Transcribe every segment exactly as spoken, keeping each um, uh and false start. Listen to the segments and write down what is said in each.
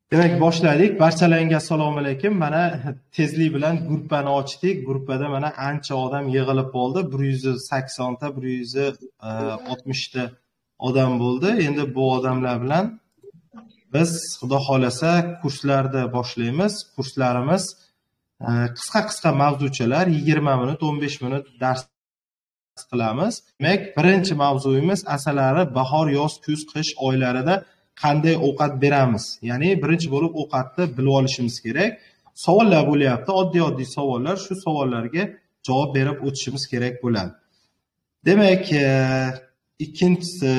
Demak, boshladik. Barchalarga assalomu alaykum. Mana tezlik bilan gruppani ochdik. Gruppada mana ancha odam yig'ilib qoldi. bir yuz sakson ta, bir yuz oltmish ta odam bo'ldi. Endi bu odamlar bilan biz xudo xolasa kurslarni boshlaymiz. Kurslarimiz qisqa-qisqa mavzuchalar, yigirma minut, o'n besh minut dars qilamiz. Demak, birinchi mavzuyimiz asalari bahor, yoz, kuz, qish oylarida qanday ovqat beramiz? Ya'ni birinchi bo'lib ovqatni bilib olishimiz kerak. Savollar bo'lyapti, oddiy-oddiy savollar. Shu savollarga javob berib o'tishimiz kerak bo'ladi. Demak, ikkinchisi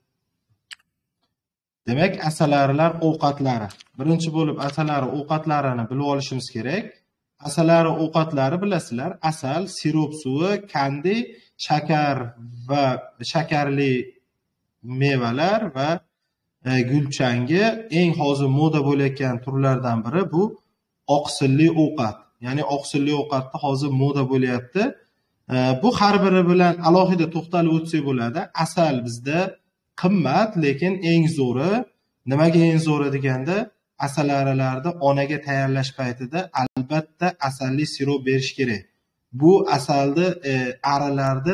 demak, asalarilar ovqatlari. Birinchi bo'lib asalari ovqatlarini bilib olishimiz kerak. Asalari ovqatlari bilasizlar, asal, sirop suvi, kandi, shakar va shakarli mevalar va gulchangi. Eng hozir moda bo'layotgan turlardan biri bu oqsilli ovqat. Ya'ni oqsilli ovqatda hozir moda bo'lyapti. Bu har biri bilan alohida to'xtalib o'tsak bo'ladi. Asal bizda qimmat, lekin eng zo'ri. Nimaga eng zo'ri deganda, asalarilarni onaga tayyorlash paytida albatta asalli sirop berish kerak. Bu asalni e, arilarni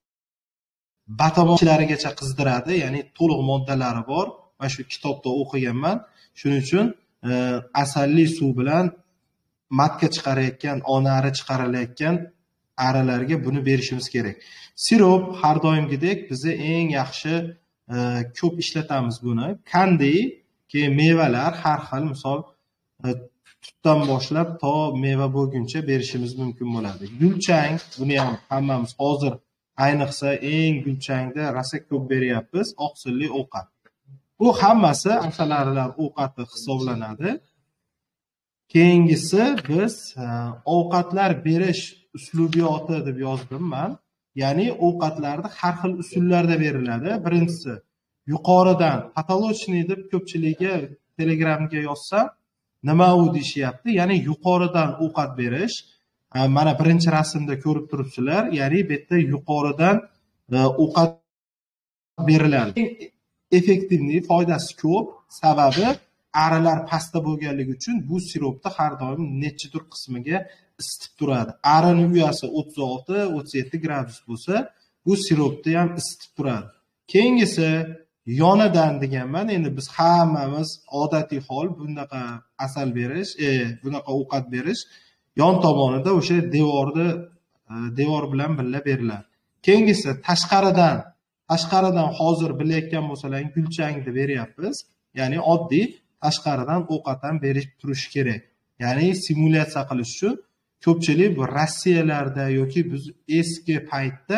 batamonchlarigacha qizdiradi, ya'ni to'liq moddalari bor. Mana shu kitobda o'qiganman. Shuning uchun e, asalli suv bilan matka chiqarayotgan, onari chiqarilayotgan arilarga buni berishimiz kerak. Sirop har doimgidek bizni eng yaxshi e, ko'p ishlatamiz buni. Kandi, keyin mevalar har xil, misol e, tutdan boshlab to meva bo'lguncha berishimiz mumkin bo'ladi. Gulchang, buni ham hammamiz hozir ayniqsa eng gulchangda rosa ko'p beryapmiz, oqsilli ovqat. Bu hammasi asalarilar ovqati hisoblanadi. Keyingisi biz e, ovqatlar berish uslubiyoti deb yozdim men. Ya'ni ovqatlarni har xil usullarda beriladi. Birinchisi yuqoridan patolochniy deb ko'pchilikga Telegramga yozsam, nima u deyishyapti? Ya'ni yuqoridan ovqat berish. Mana birinchi rasmda ko'rib turibsizlar. Ya'ni bu yerda yuqoridan ovqat beriladi. Effektivni foydasi ko'p, sababi arilar pastda bo'lganligi uchun bu siropni har doim nechidir qismiga isitib turadi. Arining uyasi o'ttiz olti o'ttiz yetti gradus bo'lsa, bu siropni ham isitib turadi. Keyingisi yonidan deganman. Endi biz hammamiz odatiy hol bunaqa asal berish, e, bunaqa ovqat berish yon tomonida o'sha devorni devor bilan birga beriladi. Keyingisi tashqaridan tashqaridan hozir bilayotgan bo'lsalar gulchangni beryapmiz. Ya'ni oddiy tashqaridan ovqatdan berish turishi kerak. Ya'ni simulyatsiya qilish uchun ko'pchilik bu Rossiyalarda yoki biz eski paytda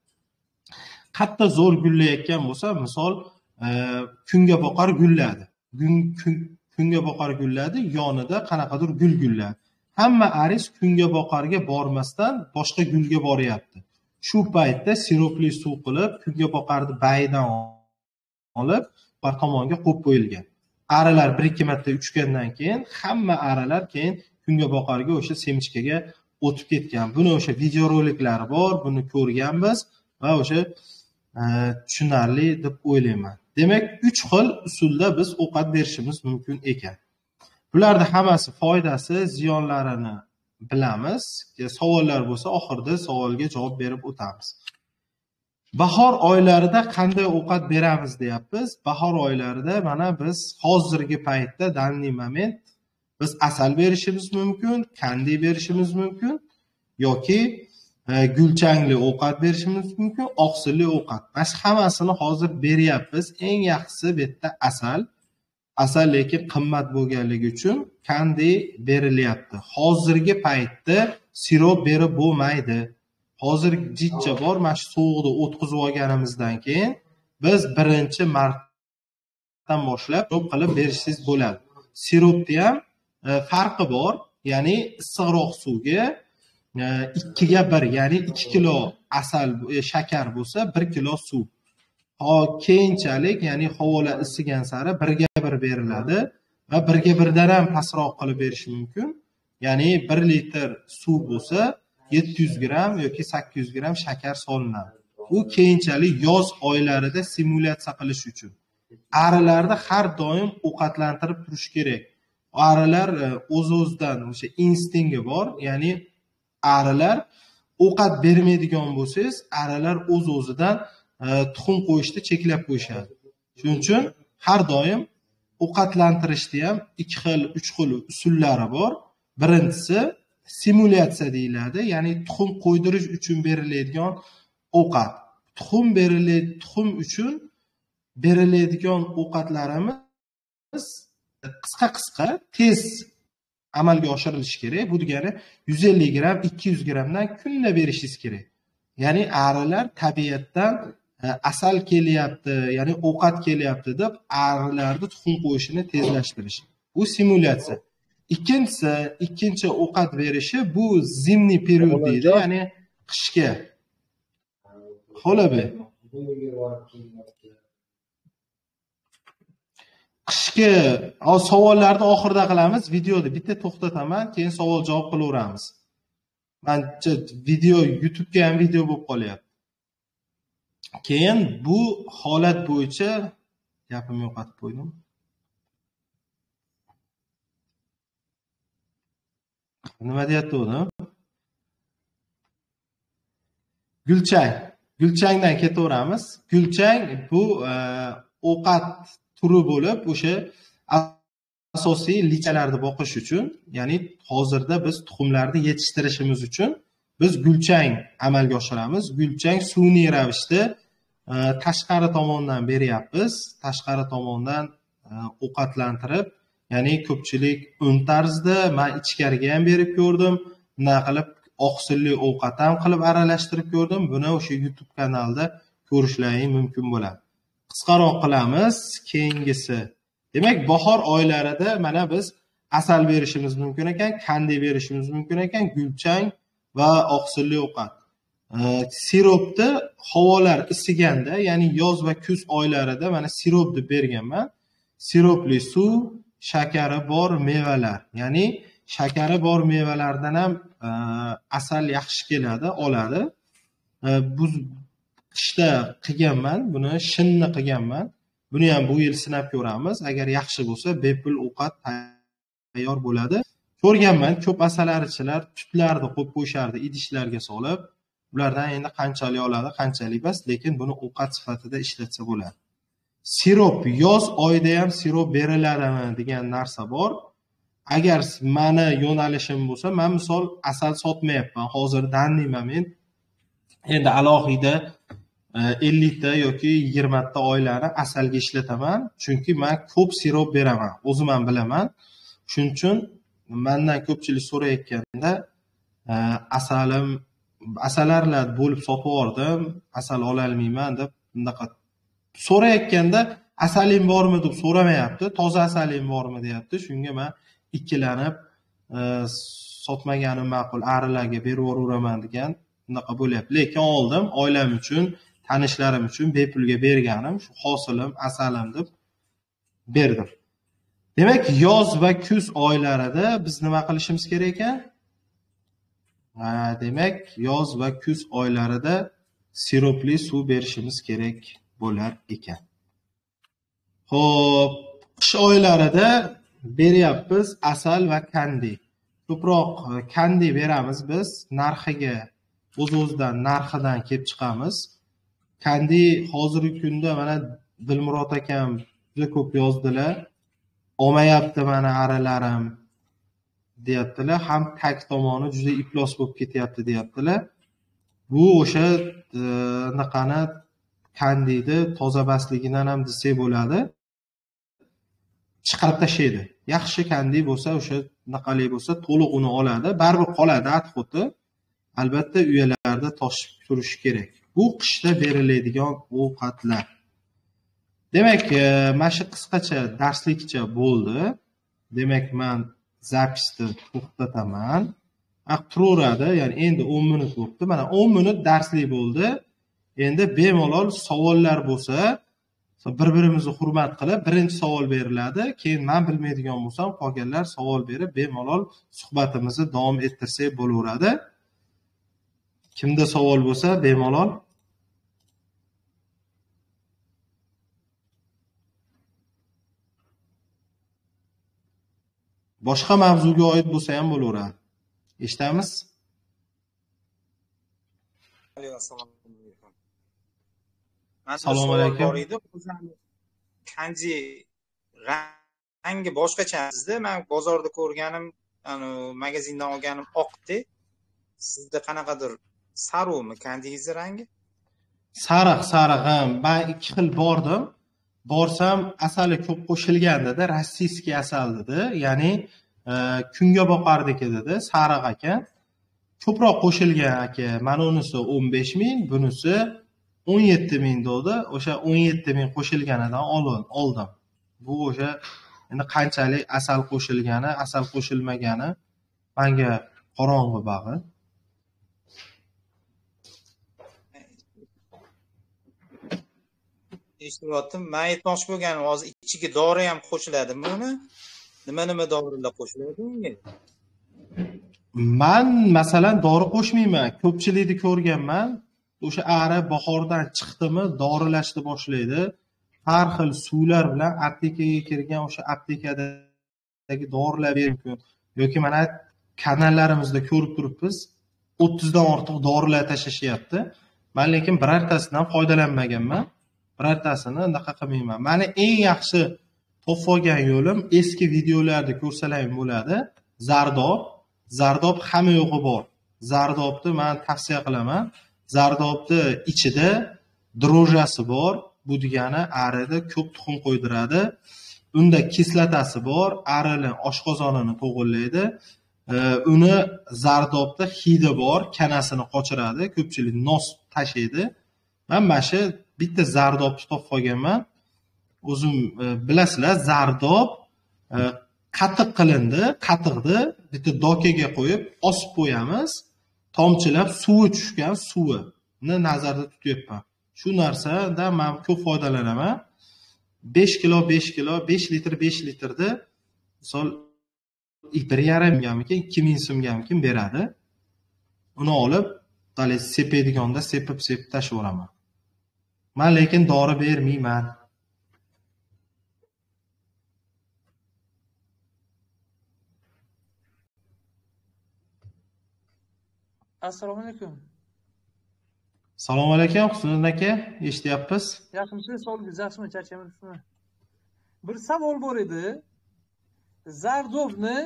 qatta zo'r gullayotgan bo'lsa, misol e, kunga boqar gulladi. Kun, kun kunga boqar gulladi, yonida qanaqadir gul gulladi. Hamma aris kunga boqarga bormasdan boshqa gulga boryapti. Shu paytda siropli suv qilib, kunga boqarni bayidan olib, bir tomonga qo'yib qo'yilgan. Arilar bir ikki marta uchgandan keyin hamma arilar keyin kunga boqarga o'sha semichkaga o'tib ketgan. Buni o'sha videoroliklari bor, buni ko'rganmiz va o'sha e, tushunarli deb o'ylayman. Demak, uch xil usulda biz ovqat berishimiz mumkin ekan. Bularda hammasi foydasi, ziyonlarini bilamiz. Savollar bo'lsa, oxirida savolga javob berib o'tamiz. Bahor oylarida qanday ovqat beramiz deyapmiz. Bahor oylarida mana biz hozirgi paytda danli moment biz asal berishimiz mumkin, kandi berishimiz mumkin yoki e, gulchangli ovqat berishimiz mumkin, oqsilli ovqat. Mana hammasini hozir beryapmiz. Eng yaxshisi bu yerda asal. Asal lekin qimmat bo'lganligi uchun kandi berilyapti. Hozirgi paytda sirop berib bo'lmaydi. Hozir jitcha bor, mana shu sovuqni o'tkazib olganimizdan keyin biz birinchi martdan boshlab sirop qilib berishingiz bo'ladi. Siropda ham e, farqi bor. Ya'ni issiqroq suvga e, ikki ga bir, ya'ni ikki kilo asal e, shakar bo'lsa, bir kilo suv. Ha, keyinchalik, ya'ni havola isigan sari bir ga bir beriladi va bir ga birdan ham pastroq qilib berish mumkin. Ya'ni bir litr suv bo'lsa, yetti yuz gram yoki sakkiz yuz gram shakar solinadi. Bu keyinchalik yoz oylarida simulyatsiya qilish uchun. Arilarni har doim ovqatlantirib turish kerak. arilar o'z-o'zidan o'sha instingi bor, ya'ni arilar ovqat bermaydigan bo'lsangiz, arilar o'z-o'zidan tuxum qo'yishni cheklab qo'yishadi. Shuning uchun har doim ovqatlantirishda ham ikki xil, uch xil usullari bor. Birinchisi simulyatsiya deyiladi, ya'ni tuxum qo'ydirish uchun beriladigan ovqat. Tuxum beriladi, tuxum uchun beriladigan ovqatlarimiz qisqa-qisqa, tez amalga oshirilishi kerak. Bu degani yuz ellik gramm, ikki yuz grammdan kunda berishingiz kerak. Ya'ni arilar tabiatdan asal kelyapti, ya'ni ovqat kelyapti deb arilarni tuxum qo'yishini tezlashtirish. Bu simulyatsiya. Ikkinchisi, ikkinchi ovqat berishi bu zimniy period deydi, ya'ni qishga. Xo'labi. Qishki savollarni oxirida qilamiz. Videoni bitta to'xtataman, keyin savol-javob qilaveramiz. Menimcha video YouTube ga ham video bo'lib qolyapti. Keyin bu holat bo'yicha gapimni yo'qotib qo'ydim. Nima deyapti uni? Gulchang. Gulchangdan ketaveramiz. Gulchang bu ovqat turi bo'lib, o'sha asosiy lichalarni boqish uchun, ya'ni hozirda biz tuxumlarni yetishtirishimiz uchun biz gulchang amalga oshiramiz. Gulchang sun'iy ravishda tashqari tomondan beryapmiz. Tashqari tomondan ovqatlantirib, ya'ni ko'pchilik un tarzda, men ichkariga ham berib ko'rdim. Bunday qilib oqsilli ovqat ham qilib aralashtirib ko'rdim. Buni o'sha YouTube kanalida ko'rishlaring mumkin bo'ladi. Qisqaroq qilamiz, keyingisi. Demak, bahor oylarida mana biz asal berishimiz mumkin ekan, kandi berishimiz mumkin ekan, gulchang va oqsilli ovqat. Siropni havolar isiganda, ya'ni yoz va kuz oylarida mana sirop deb berganman. Siropli suv, shakari bor mevalar. Ya'ni shakari bor mevalardan ham asal yaxshi keladi, oladi. Bu qishda qilganman, buni shinni qilganman. Buni ham bu yil sinab ko'ramiz. Agar yaxshi bo'lsa, bepul ovqat tayyor bo'ladi. Ko'rganman, ko'p asalarichilar tutlarni qo'yib qo'yishardi, idishlarga solib. Ulardan endi qanchalik oladi, qanchalik emas, lekin buni ovqat sifatida ishlatsa bo'ladi. Sirop, yoz oyida ham sirop beriladimi degan narsa bor. Agar meni yo'nalishim bo'lsa, men misol asal sotmayapman. Hozir dandiy moment. Endi alohida ellik ta yoki yigirma ta oylari asalga ishlataman, chunki men ko'p sirop beraman, o'zim ham bilaman. Shuning uchun mendan ko'pchilik so'rayotganda asalim asallarlar bo'lib sotib oldim, asal ola olmayman deb bunaqa so'rayotganda asaling bormi deb so'ramayapti, toza asaling bormi deyapti. Shunga men ikkilanib sotmaganim ma'qul, arilarga berib yuraveraman degan bunaqa bo'lyapti. Lekin oldim, oilam uchun, tanishlarim uchun bepulga berganim, shu hosilim, asalim deb berdim. Demak, yoz va kuz oylarida biz nima qilishimiz kerak ekan? Demak, yoz va kuz oylarida siropli suv berishimiz kerak bo'lar ekan. Xo'p, qish oylarida beryapmiz asal va kandi. Ko'proq kandi beramiz biz, narxiga, o'z-o'zidan narxidan kelib chiqamiz. Kandi hozirgi kunda mana Dilmurod akam juda ko'p yozdilar. Olmayapti mana arilarim deyaptilar. Ham tag tomoni juda iflos bo'lib ketyapti deyaptilar. Bu o'sha anaqani kandini toza basligidan ham desak bo'ladi. Chiqarib tashlaydi. Yaxshi kandi bo'lsa, o'sha naqali bo'lsa, to'liq uni oladi. Baribir qoladi at-xuti. Albatta uyalarda toshib turishi kerak. Bu qishda beriladigan ovqatlar. Demak, mana shu qisqacha darslikcha bo'ldi. Demak, men zapisni to'xtataman. Turaveradi, ya'ni endi o'n minut bo'libdi. Mana o'n minut darslik bo'ldi. Endi bemalol savollar bo'lsa, bir-birimizni hurmat qilib, birinchi savol beriladi. Keyin men bilmaydigan bo'lsam, qolganlar savol berib, bemalol suhbatimizni davom ettirsak bo'laveradi. Kimda savol bo'lsa, bemalol. boshqa mavzuga oid bo'lsa ham bo'laveradi. Eshitamiz? Assalomu alaykum. Assalomu alaykum. Kanji rangi boshqacha sizda. Men bozorda ko'rganim, ani magazindan olganim oqdi. Sizda qanaqadir saruvmi kanjining rangi? Sariq, sariq ham. Men ikki xil bordim. Borsam asali ko'p qo'shilganda-da, rossiyskiy asal dedi. Ya'ni kunga boqardiki dedi, sariq ekan. Ko'proq qo'shilgan aka. Mana unisi o'n besh ming, bunisi o'n yetti ming dedi. O'sha o'n yetti ming qo'shilganidan oldim. Bu o'sha endi qanchalik asal qo'shilgani, asal qo'shilmagani menga qorong'u bag'i. Eshityaptim. Men aytmoqchi bo'lganim, hozir ichiga dori ham qo'shiladimi uni? Nima-nima dorilar qo'shiladi unga? Men masalan dori qo'shmayman. Ko'pchilikni ko'rganman. O'sha ari bahordan chiqdimi, dorilashni boshlaydi. Har xil suvlar bilan aptekaga kirgan o'sha aptekadagi dorilar mumkin. Yoki mana kanallarimizda ko'rib turibmiz, o'ttiz dan ortiq dorilar tashlashyapti. Men lekin birortasidan foydalanmaganman. Birortasini unaqa qilmayman. Meni eng yaxshi topib olgan yo'lim eski videolarda ko'rsalarim bo'ladi. Zardob. Zardob hamma yo'g'i bor. Zardobni men tavsiya qilaman. Zardobni ichida drojasi bor. Bu degani arida ko'p tuxum qo'ydiradi. Unda kislotasi bor. Arini oshqozonini to'g'irlaydi. Uni zardobda hidi bor, kanasini qochiradi. Ko'pchilik nos tashlaydi. Men mana shu bitta zardobni topib olganman. O'zim bilasizlar, zardob qatiq qilindi, qatiqni bitta dokaga qo'yib osib qo'yamiz. Tomchilab suvi tushgan suvini nazarda tutyapman. Shu narsadan men ko'p foydalanaman. besh kilo besh kilo, besh litr besh litrda misol bir yarim mingga, ikki ming so'mga ham beradi. Uni olib, dalay sepadigonda sepib-sepib tashlayveraman. Men lekin dori bermayman. Assalomu alaykum. Assalomu alaykum, Husniddin aka, eshityapsiz? Yaxshimisiz? Sog'ligingiz yaxshimi? Charchamayapsizmi? Bir savol bor edi. Zardobni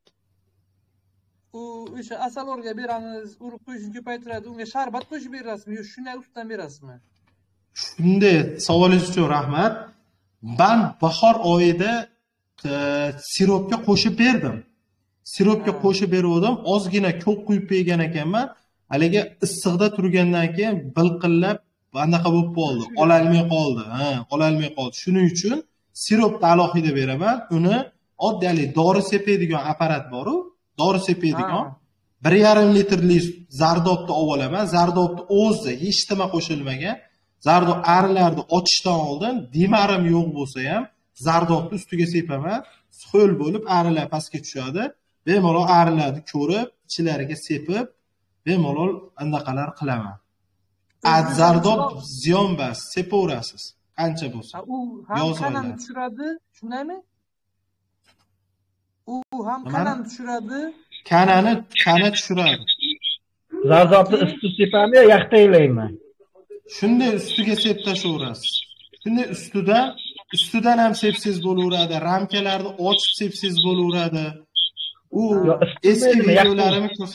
u o'sha asalorga beramiz, urib qo'yishni ko'paytiradi, unga sharbat qo'shib berasizmi yoki shunday ustidan berasizmi? Shunday savolingiz uchun rahmat. Men bahor oyida siropga qo'shib berdim. Siropga qo'shib berdim, ozgina ko'p quyib bergan ekanman. Haligi issiqda turgandan keyin bilqillab anaqa bo'lib qoldi, ololmay qoldi. Ha, ololmay qoldi. Shuning uchun siropni alohida beraman. Uni oddiy dori sepadigan apparat bor-ku, dori sepadigan bir yarim litrlik zardobni olib olaman. Zardobni o'zi hech nima qo'shilmagan. Zardob arilarni ochishdan oldin demarim yo'q bo'lsa ham zardobni ustiga sepaman. Ho'l bo'lib arilar pastga tushadi. Bemalol arilarni ko'rib, ichlariga sepib, bemalol anaqalar qilaman. Zardob ziyon bas, sepaverasiz. Qancha bo'lsa. U ham kanani tushiradi, shundaymi? U ham kanani tushiradi. Kanani, kana tushiradi. Zardobni ustiga sepami yo yaqtaylaymi? Shunday ustiga sep tashlayverasiz. Shunday ustidan, ustidan ham sepsiz bo'laveradi, ramkalarni ochib sepsiz bo'laveradi. U eski videolarimni ko'rs.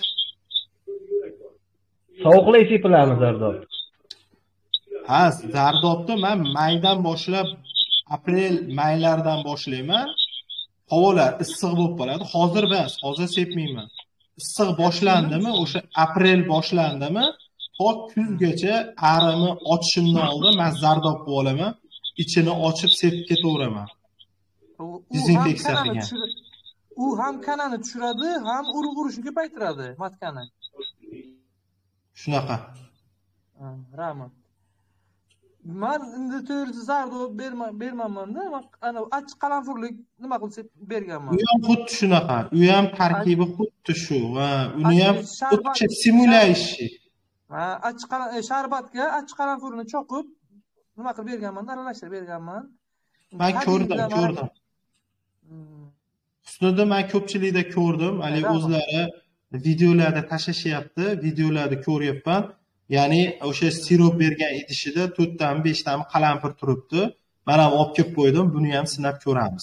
Sovuqlay sepiladi zardob. Ha, zardobni men maydan boshlab, aprel, maylardan boshlayman. Havolar issiq bo'lib qoladi. Hozir emas, hozir sepmayman. Issiq boshlandimi, o'sha aprel boshlandimi, to kuzgacha arini ochishimdan oldin men zardob qilib olaman. Ichini ochib sepib ketaveraman. Dezinfeksiya qilgan. U ham kanani tushiradi, ham urug' urishni ko'paytiradi, matkani. Shunaqa. Rahmat. Men endi to'g'risi zardob bermayman-da, ana achchiq qalanfurlik nima qilsa berganman. U ham xuddi shunaqa. U ham tarkibi xuddi shu va uni ham xuddi simulyatsiya. Ha, achchiq sharbatga achchiq qalanfurni cho'qib nima qilib berganman, aralashtirib berganman. Men ko'rdim, ko'rdim. Ustida men ko'pchilikda ko'rdim, hali o'zlari videolarda tashlashyapti, videolarda ko'ryapman. Ya'ni o'sha sirop bergan idishida to'rttami beshtami qalampir turibdi. Men ham olib kelib qo'ydim, buni ham sinab ko'ramiz.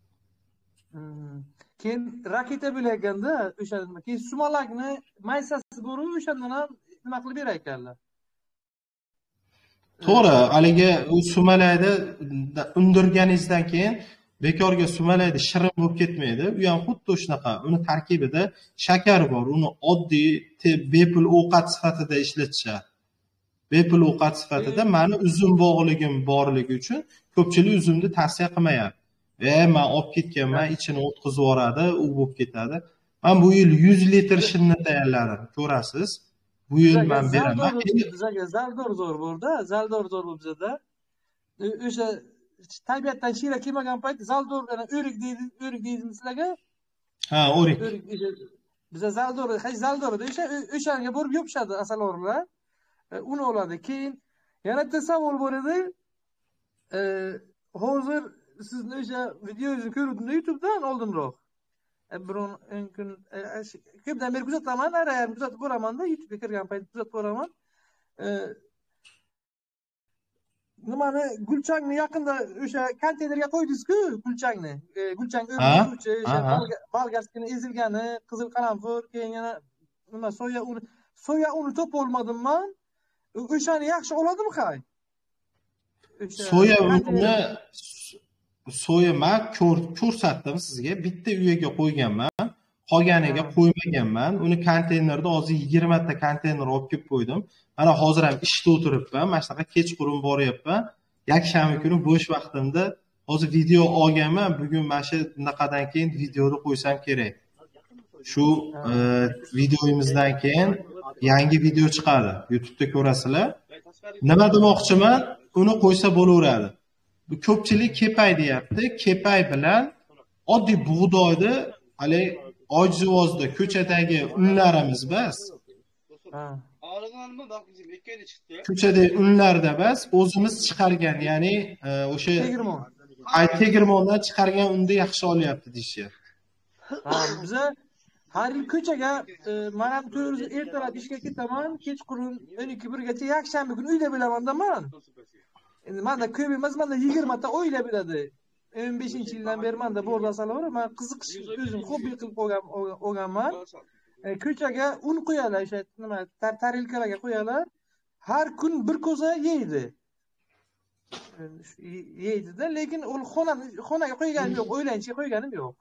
Keyin raketa bo'lganda o'sha nima, keyin sumalakni maysasi bor-u, o'shandan ham nima qilib berar ekanlar. To'g'ri, haligi u sumalakni undirganingizdan keyin bekorga sumalakni shirin bo'lib ketmaydi. U ham xuddi shunaqa. Uni tarkibida shakar bor. Uni oddiy bepul ovqat sifatida ishlatishadi. Bepul ovqat sifatida meni uzum bog'ligim borligi uchun ko'pchilik uzumni tavsiya qilmayapti. E, men olib ketganman, ichini o'tkazib yuboradi, u bo'lib ketadi. Men bu yil yuz litr shinni tayyorladim, ko'rasiz. Bu yil men beraman. Bizga zaldor zo'r bo'ldi, zaldor zo'r bo'ldi bizda. O'sha tabiatdan shira kelmagan payt zaldor bilan o'rik deydi, o'rik deydimi sizlarga? Ha, o'rik. Bizda zaldor, hech zaldor o'sha o'shanga borib yopishadi asalorlar. Uni oladi. Keyin yana bitta savol bor edi. Hozir sizni o'sha videoyingizni ko'rdim YouTubedan oldinroq. Biron kun ko'pdan beri kuzataman, har kuzatib boraman-da, YouTube'ga kirgan payt kuzatib boraman. Nimani gulchangni yaqinda o'sha konteynerga qo'ydingiz-ku, gulchangni. Gulchang o'rnatuvchi, o'sha bolgarskini ezilgani, qizil qaramfur, keyin yana nima soya uni, soya uni topa olmadim-man. O'shani yaxshi oladimi qay? Soya unini soya men ko'rsatdim sizga, bitta uyaga qo'yganman, qolganiga qo'ymaganman. Uni konteynerda hozir yigirma ta konteyner olib kelib qo'ydim. Mana hozir ham ishda o'tiribman, mana shunaqa kechqurun boryapman. Yakshanba kuni bo'sh vaqtimda hozir video olganman. Bugun mana shu naqadan keyin videoni qo'ysam kerak. Shu videoyimizdan keyin yangi video chiqadi. YouTube'da ko'rasizlar. Nima demoqchiman? Uni qo'ysa bo'laveradi. Bu ko'pchilik kepay deyapti. Kepay bilan oddiy bug'doyni hali ojizvozda ko'chadagi unlarimiz bas. Ko'chadagi unlarda bas o'zimiz chiqargan, ya'ni o'sha tegirmon. Ay tegirmondan chiqargan unda yaxshi olyapti deyishyapti. Ha, biza har yil ko'chaga men ham to'rt ertalab ishga ketaman, kechqurun o'n ikki birgacha yakshanba kuni uyda bo'laman-da men. Endi menda ko'p emas, menda yigirma ta oila bo'ladi. o'n beshinchi yildan beri menda bordasalar, men qiziqish o'zim hobbi qilib qo'ygan olganman. Ko'chaga un qo'yalar, o'sha nima, tarilkalarga qo'yalar. Har kun bir ko'za yeydi. Yeydi-da, lekin u xona xonaga qo'yganim yo'q, o'ylanchiga qo'yganim yo'q.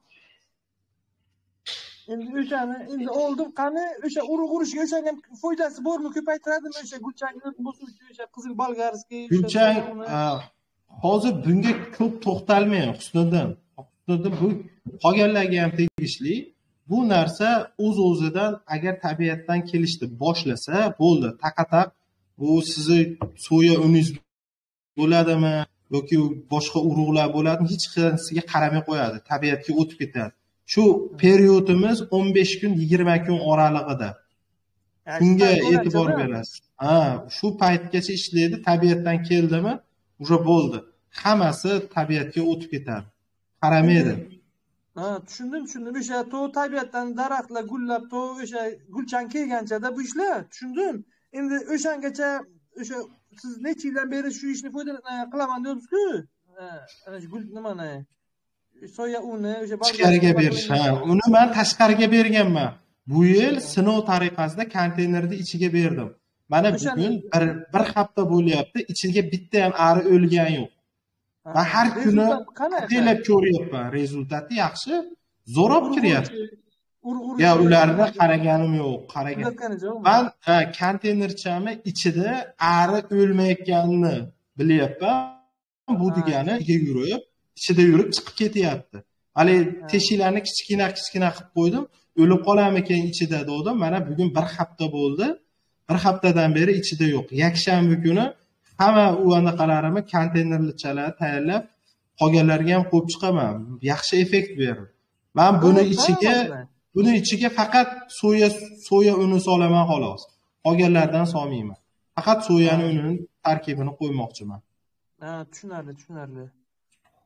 Endi o'shani endi oldim, qani o'sha urug' urishga o'shani ham foydasi bormi, ko'paytiradimi o'sha gulchangni bosuvchi, o'sha qizil bolgarskiy, gulchang hozir bunga ko'p to'xtalmayman, Husniddin. Husniddin bu qolganlarga ham tegishli. Bu narsa o'z-o'zidan agar tabiatdan kelishdi boshlasa, bo'ldi. Taqataq bu sizni soya uningiz bo'ladimi yoki boshqa urug'lar bo'ladimi, hech qanisiga qaramay qo'yadi, tabiatga o'tib ketadi. Shu periodimiz o'n besh kun, yigirma kun oralig'ida. Shunga e'tibor berasiz. Ha, shu paytgacha ishlaydi, tabiatdan keldimi, уже bo'ldi. Hammasi tabiatga o'tib ketadi. Qaramaydi. Ha, tushundim, tushundim. O'sha to tabiatdan daraxtlar gullab, to o'sha gulchang kelganchada bu ishlar, tushundim. Endi o'shangacha o'sha siz necha yildan beri shu ishni foydalan qilaman deyapsiz-ku? Ha, ana shu gul nimani? Soya uni o'sha tashqariga berish. Ha, uni men tashqariga berganman. Bu yil sinov tariqasida konteynerni ichiga berdim. Mana bugun bir bir hafta bo'lyapti, ichiga bitta ham ari o'lgan yo'q. Va har kuni qanday ko'ryapman, rezultati yaxshi, zo'roq kiryapti. Ya ularni qaraganim yo'q, qaragan. Men konteynerchami ichida ari o'lmayotganini bilyapman. Bu degani ichiga yurib, ichida yurib chiqib ketyapti. Hali teshiklarni kichkina-kichkina qilib qo'ydim. O'lib qolarmikan ichida dedim. Mana bugun bir hafta bo'ldi. Bir haftadan beri ichida yo'q. Yakshanba kuni hamma u anaqalarimni konteynerchalar tayyorlab, qolganlarga ham qo'yib chiqaman. Yaxshi effekt berdi. Men buni ichiga buni ichiga faqat soya soya uni solaman xolos. Qolganlardan solmayman. Faqat soyani unini tarkibini qo'ymoqchiman. Ha, tushunarli, tushunarli.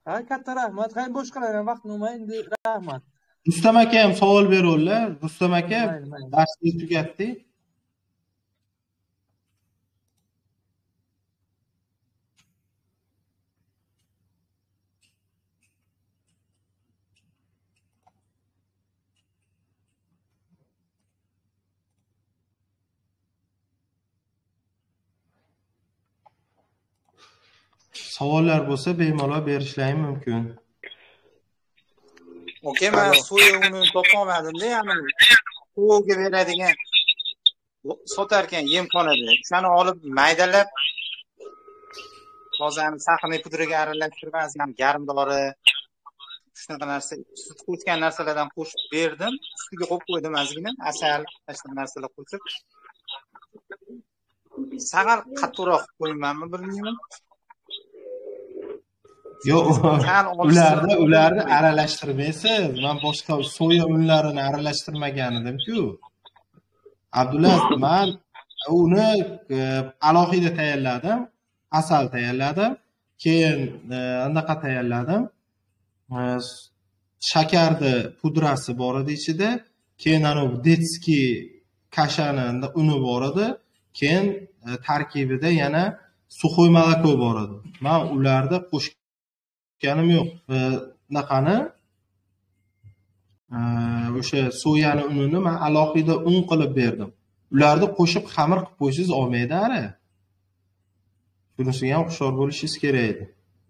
Ha, katta rahmat. Hayır boş qolaman, vaqtni olmay, endi rahmat. Rustam aka ham savol beruvdilar. Rustam aka Mayli, mayli. darsni tugatdi. Savollar bo'lsa bemalol berishlaring mumkin. Okey, men soya unini topolmadim-da, ya'ni qo'lga beradigan sotarkan yemxonada. O'shani olib maydalab hozir saxni pudriga aralashtirib, ham garmdori shunaqa narsa, sut qo'shgan narsalardan qo'shib berdim. Ustiga qo'yib qo'ydim ozgina, asal, boshqa narsalar qo'shib. Saqal qattiqroq qo'ymanmi, bilmayman. Yo'q, ularni ularni aralashtirmaysiz. Men boshqa soya unlarini aralashtirmagan edim-ku. Abdulla, men uni alohida tayyorladim, asal tayyorladim, keyin anaqa tayyorladim. Shakarni pudrasi bor edi ichida, keyin ana detskiy kashani uni bor edi, keyin tarkibida yana suxoy moloko bor edi. Men ularni qo'shganim yo'q. Naqani o'sha soyani unini men alohida un qilib berdim. Ularni qo'shib xamir qilib qo'ysiz olmaydi-ari. Shunisiga ham hushyor bo'lishingiz kerak edi.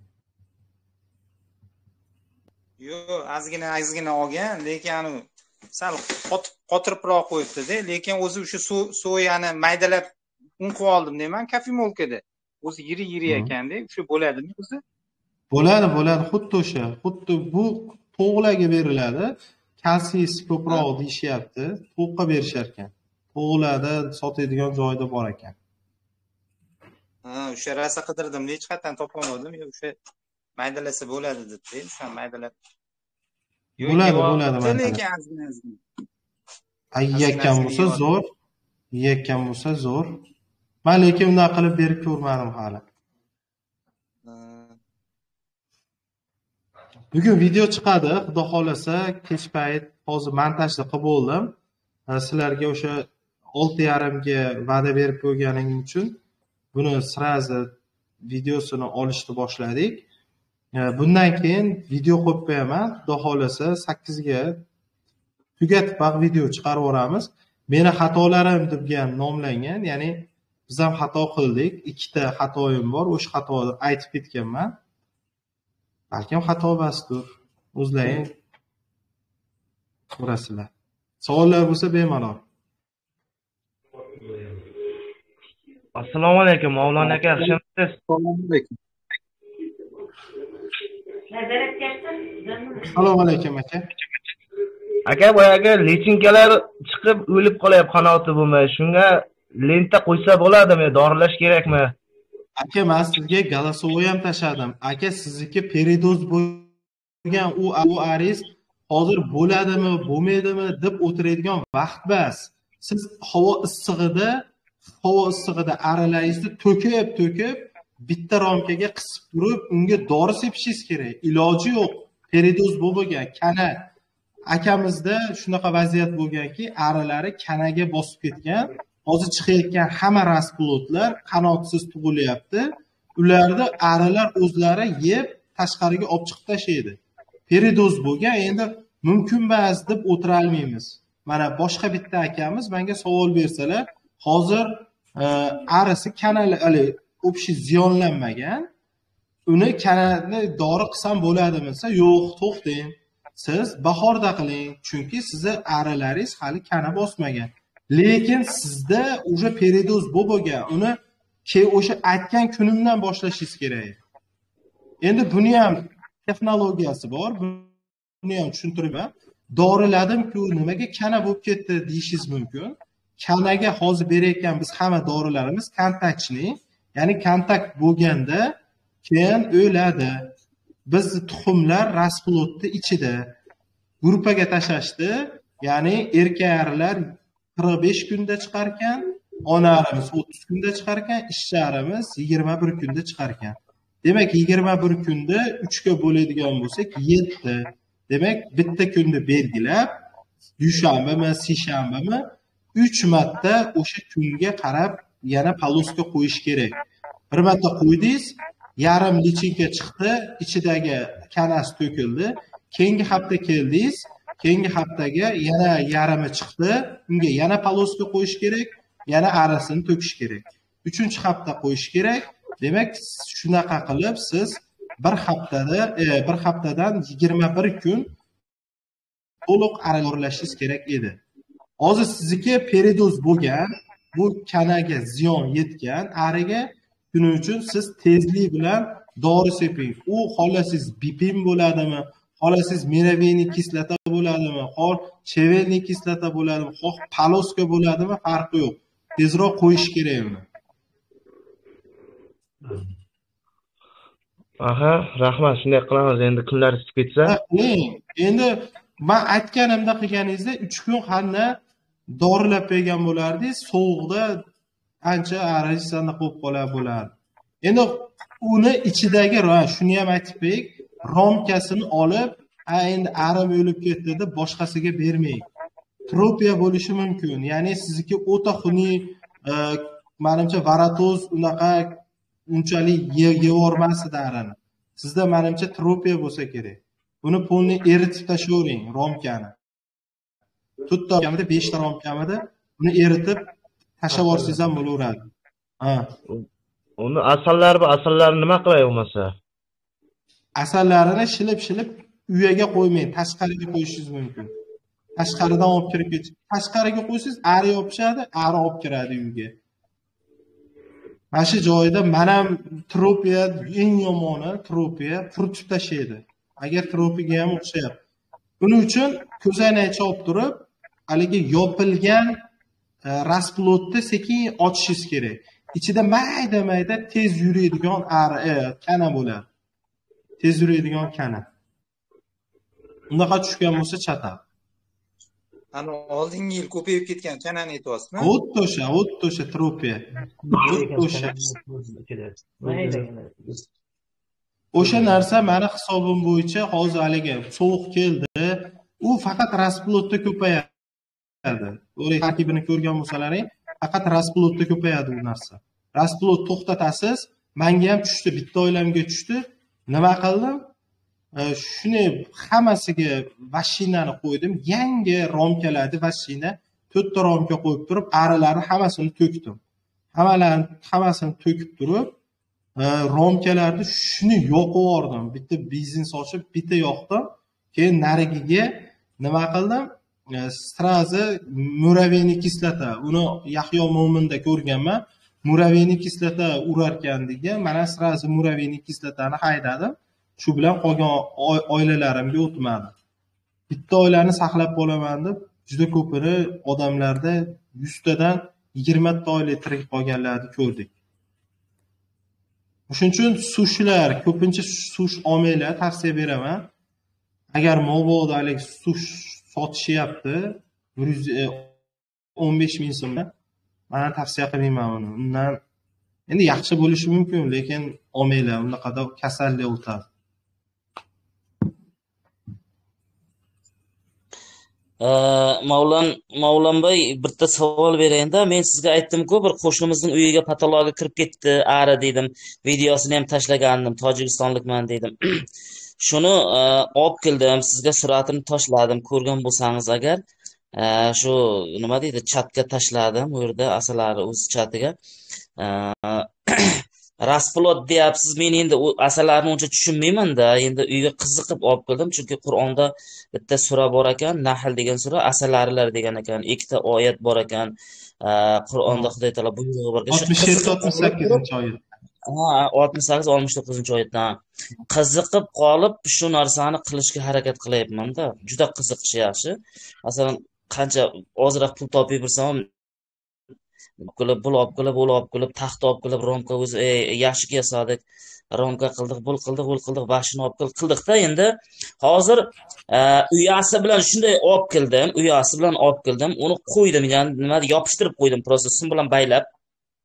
Yo'q, ozgina ozgina olgan, lekin ani sal qotiribroq qo'yibdi-da, lekin o'zi o'sha soyani maydalab un qilib oldim deyman, kofemolkada. O'zi yiri-yiri ekanda, o'sha bo'ladimi o'zi? Bo'ladi, bo'ladi, xuddi o'sha. Xuddi bu to'g'larga beriladi. Kalsiysi ko'proq deyishyapti. To'qqa berishar ekan. To'g'larda sotadigan joyda bor ekan. Ha, o'sha rasa qidirdim, hech qayerdan topolmadim. O'sha maydalasa bo'ladi debdi, o'sha maydalab. Bo'ladi, bo'ladi maydalab. Lekin ozgina ozgina. Yeyotgan bo'lsa zo'r, yeyotgan bo'lsa zo'r. Men lekin unday qilib berib ko'rmadim hali. Bugun video chiqadi, xudo xolasa, kech payt hozir montajni qilib bo'ldim. Sizlarga o'sha olti yarim ga va'da berib qo'yganim uchun buni sirazi videosini olishni boshladik. Bundan keyin video qo'yib qo'yaman, xudo xolasa sakkiz ga tugatib baq video chiqarib yuboramiz. Meni xatolarim deb ham nomlangan, ya'ni biz ham xato qildik. Ikkita xatoyim bor, o'sha xatoni aytib ketganman. Balkim xato bastur. O'zlaring ko'rasizlar. Savollar bo'lsa bemalol. Assalomu alaykum, Mavlon aka, yaxshimisiz? Assalomu alaykum. Assalomu alaykum aka. Aka, boyagi lichinkalar chiqib o'lib qolyapti, qanoti bo'lmay. Shunga lenta qo'ysa bo'ladimi? Doralash kerakmi? Aka, men sizga голосовой ham tashladim. Aka, sizniki peridoz bo'lgan u u ariz hozir bo'ladimi, bo'lmaydimi deb o'tiradigan vaqt bas. Siz havo issig'ida, havo issig'ida aralaringizni to'kib, to'kib bitta romkaga qisib turib, unga dori sepishingiz kerak. Iloji yo'q. Peridoz bo'lgan, kana. Akamizda shunaqa vaziyat bo'lganki, aralari kanaga bosib ketgan. Hozir chiqayotgan hamma rasplotlar qanotsiz tug'ilyapti. Ularda arilar o'zlari yeb tashqariga olib chiqib tashlaydi. Peridoz bo'lgan, endi mumkin emas deb o'tira olmaymiz. Mana boshqa bitta akamiz menga savol bersalar, hozir arisi kanali hali o'pishi ziyonlanmagan. Uni kanalni dori qilsam bo'ladimi desa, yo'q, to'xtang. Siz bahorda qiling, chunki sizni arilaringiz hali kana bosmagan. Lekin sizda o'sha peridoz bo'lgan, uni ke o'sha aytgan kunimdan boshlashingiz kerak. Endi buni ham texnologiyasi bor. Buni ham tushuntiribman. Doriladim-ku, nimaga kana bo'lib ketdi deyishingiz mumkin. Kanaga hozir berayotgan biz hamma dorilarimiz kontaktli, ya'ni kontakt bo'lganda keyin o'ladi. Biz tuxumlar rasplotni ichida gruppaga tashlashdi, ya'ni erkaklar qirq besh kunda chiqar ekan, onarimiz o'ttiz kunda chiqar ekan, ishchilarimiz yigirma bir kunda chiqar ekan. Demak, yigirma bir kunni uchga bo'ladigan bo'lsak, yetti. Demak, bitta kunni belgilab, dushanbami, seshanbami uch marta o'sha kunga qarab yana paloska qo'yish kerak. Bir marta qo'ydingiz, yarim lichinka chiqdi, ichidagi kanasi to'kildi. Keyingi hafta keldingiz, keyingi haftaga yana yarimi chiqdi, unga yana paloska qo'yish kerak, yana arasini to'kish kerak. uchinchi hafta qo'yish kerak. Demak, shunaqa qilib siz bir haftada, e, bir haftadan yigirma bir kun to'liq aralashlashingiz kerak edi. Hozir sizniki peridoz bo'lgan, bu kanaga ziyon yetgan ariga, shuning uchun siz tezlik bilan dori seping. U xohlasangiz bipin bo'ladimi, xohlasangiz meraviy kislota bo'ladimi, xoh chevelniy kislota bo'ladimi, xoh paloska bo'ladimi, farqi yo'q. Tezroq qo'yish kerak uni. Aha, rahmat, shunday qilamiz. Endi kunlar isib ketsa. Endi men aytganimda qilganingizda uch kun qanday dorilab bergan bo'lardingiz, sovuqda ancha arizanda qo'yib qolar bo'lardi. Endi uni ichidagi, shuni ham aytib qo'ying, romkasini olib, endi arim o'lib ketdi deb boshqasiga bermang. Tropiya bo'lishi mumkin. Ya'ni sizniki o'ta xunuk, menimcha varatoz unaqa unchalik yevormasdi darini. Sizda menimcha tropiya bo'lsa kerak. Buni polni eritib tashlavering, romkani. to'rtta romkamida, beshta romkamida uni eritib tashlab yuborsangiz ham bo'laveradi. Ha. Uni asallari bu asallarni nima qilay bo'lmasa? Asallarini shilib-shilib uyaga qo'ymang, tashqariga qo'yishingiz mumkin. Tashqaridan olib kirib ketib, tashqariga qo'ysangiz ari yopishadi, ari olib kiradi uyga. Mana shu joyda men ham tropiya eng yomoni, tropiya quritib tashlaydi. Agar tropiyaga ham o'xshayapti. Buning uchun ko'zoynakcha olib turib, haligi yopilgan rasplotni sekin ochishingiz kerak. Ichida mayda-mayda tez yuradigan ari, kana bo'ladi. Tez yuradigan kana. Unaqa tushgan bo'lsa chatadi. Ana oldingi yil ko'payib ketgan kanani aytyapsizmi? O'tda o'sha, o'tda o'sha tropiya. O'sha. O'sha narsa meni hisobim bo'yicha hozir haligi sovuq keldi, u faqat rasplotda ko'payadi. O'ri tarkibini ko'rgan bo'lsalaring, faqat rasplotda ko'payadi bu narsa. Rasplot to'xtatasiz, menga ham tushdi, bitta oilamga tushdi. Nima qildim? Shuni hammasiga vashinani qo'ydim. Yangi romkalarni vashina to'rtta romka qo'yib turib, arilarni hammasini to'kdim. Hammalarni hammasini to'kib turib, romkalarni shuni yoqib yubordim. Bitta benzin sochib, bitta yoqdim. Keyin narigiga nima qildim? Strazi muraviy kislota. Uni Yahyo Mo'minda ko'rganman. Muraviy kislota urar ekan degan. Mana strazi muraviy kislotani haydadim. Shu bilan qolgan oilalarimga o'tmadi. Bitta oilani saqlab qolaman deb juda ko'pini odamlarda yuztadan yigirma ta oila tirik qolganlarni ko'rdik. Shuning uchun sushlar, ko'pincha sush olmanglar, tavsiya beraman. Agar mobodo hali sush sotishyapti, bir yuz o'n besh ming so'mga, men tavsiya qilmayman uni. Undan endi yaxshi bo'lishi mumkin, lekin olmanglar, unaqada kasallik o'tadi. Mavlon Mavlonboy bitta savol berayinda, men sizga aytdim-ku, bir qo'shnimizning uyiga patologiya kirib ketdi, ari dedim. Videosini ham tashlagandim, tojikistonlikman dedim. Shuni olib keldim, sizga suratini tashladim, ko'rgan bo'lsangiz agar, shu nima deydi, chatga tashladim, u yerda asalari o'z chatiga. Rasplot deyapsiz, men endi u asalarni uncha tushunmayman-da, endi uyga qiziqib olib keldim, chunki Qur'onda bitta sura bor ekan, Nahl degan sura, asalarilar degan ekan, ikkita oyat bor ekan. Qur'onda Xudo taolo buyrug'i bor ekan. oltmish yetti oltmish sakkizinchi oyat. Ha, oltmish sakkiz oltmish to'qqizinchi oyatdan. Qiziqib qolib shu narsani qilishga harakat qilyapman-da. Juda qiziqish yaxshi. Masalan, qancha ozroq pul topib bersam, qilib, bul olib qilib, ul olib qilib, taxt olib qilib, romka o'zi yaxshi yasadik, romka qildik, bul qildik, ul qildik, bashini olib qildik-da. Endi hozir uyasi bilan shunday olib keldim, uyasi bilan olib keldim, uni qo'ydim, ya'ni nima yopishtirib qo'ydim, prosta sim bilan baylab.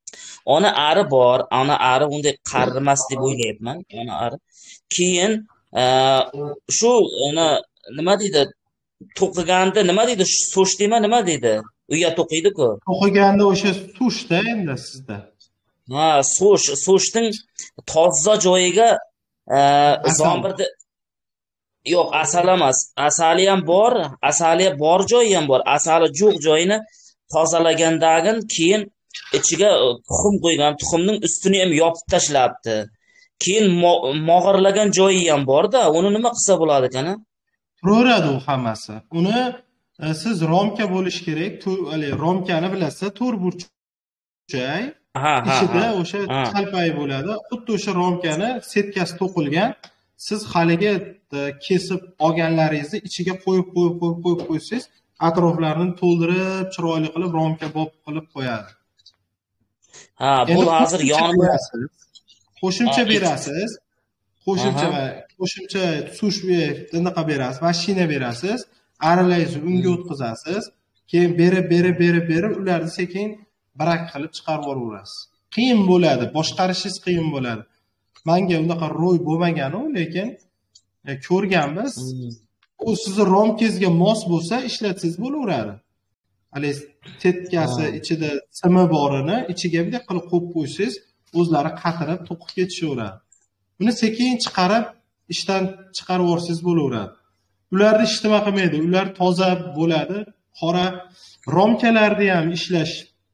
ona ari bor, ona ari unday qarimas deb o'ylayapman, ona ari. Keyin e, shu ona nima deydi? To'qiganda nima deydi? So'sh deymi, nima deydi? Uyga to'qiydi-ku. To'qiganda o'sha sushda endi sizda. Ha, so'sh, so'shning toza joyiga e, zombirda yo'q, asal emas. Asali ham bor, asali bor joyi ham bor. Asali yo'q joyini tozalagandagin keyin ichiga tuxum qo'ygan, tuxumning ustini ham yopib tashlabdi. Keyin mog'orlagan joyi ham bor-da, uni nima qilsa bo'ladi ekan? Turaveradi u hammasi. Uni e, siz romka bo'lish kerak. Hali romkani bilasiz, to'rt burchak. Ha, ha. Ichida o'sha qalpay bo'ladi. Xuddi o'sha romkani setkasi to'qilgan. Siz haliga kesib olganlaringizni ichiga qo'yib qo'yib qo'yib qo'yib qo'ysangiz, atroflarini to'ldirib, chiroyli qilib romka bob qilib qo'yadi. Ha, bu hozir yonimda qo'shimcha berasiz. Qo'shimcha va qo'shimcha sush bunaqa berasiz, mashina berasiz, aralaysiz, unga o'tkazasiz, keyin berib berib berib berib ularni sekin barak qilib chiqarib yuborasiz. Qiyin bo'ladi, boshqarishingiz qiyin bo'ladi. Menga unaqa ro'y bo'lmagan-u, lekin e, ko'rganmiz. U sizning romkangizga mos bo'lsa, ishlatsangiz bo'laveradi. Hali tetkasi ichida simi borini ichiga bunday qilib qo'yib qo'ysangiz, o'zlari qatirib to'qib ketishaveradi. Buni sekin chiqarib, ishdan chiqarib yuborsangiz bo'laveradi. Ularni ishtima qilmaydi, ular toza bo'ladi. Qora romkalarni ham ishlash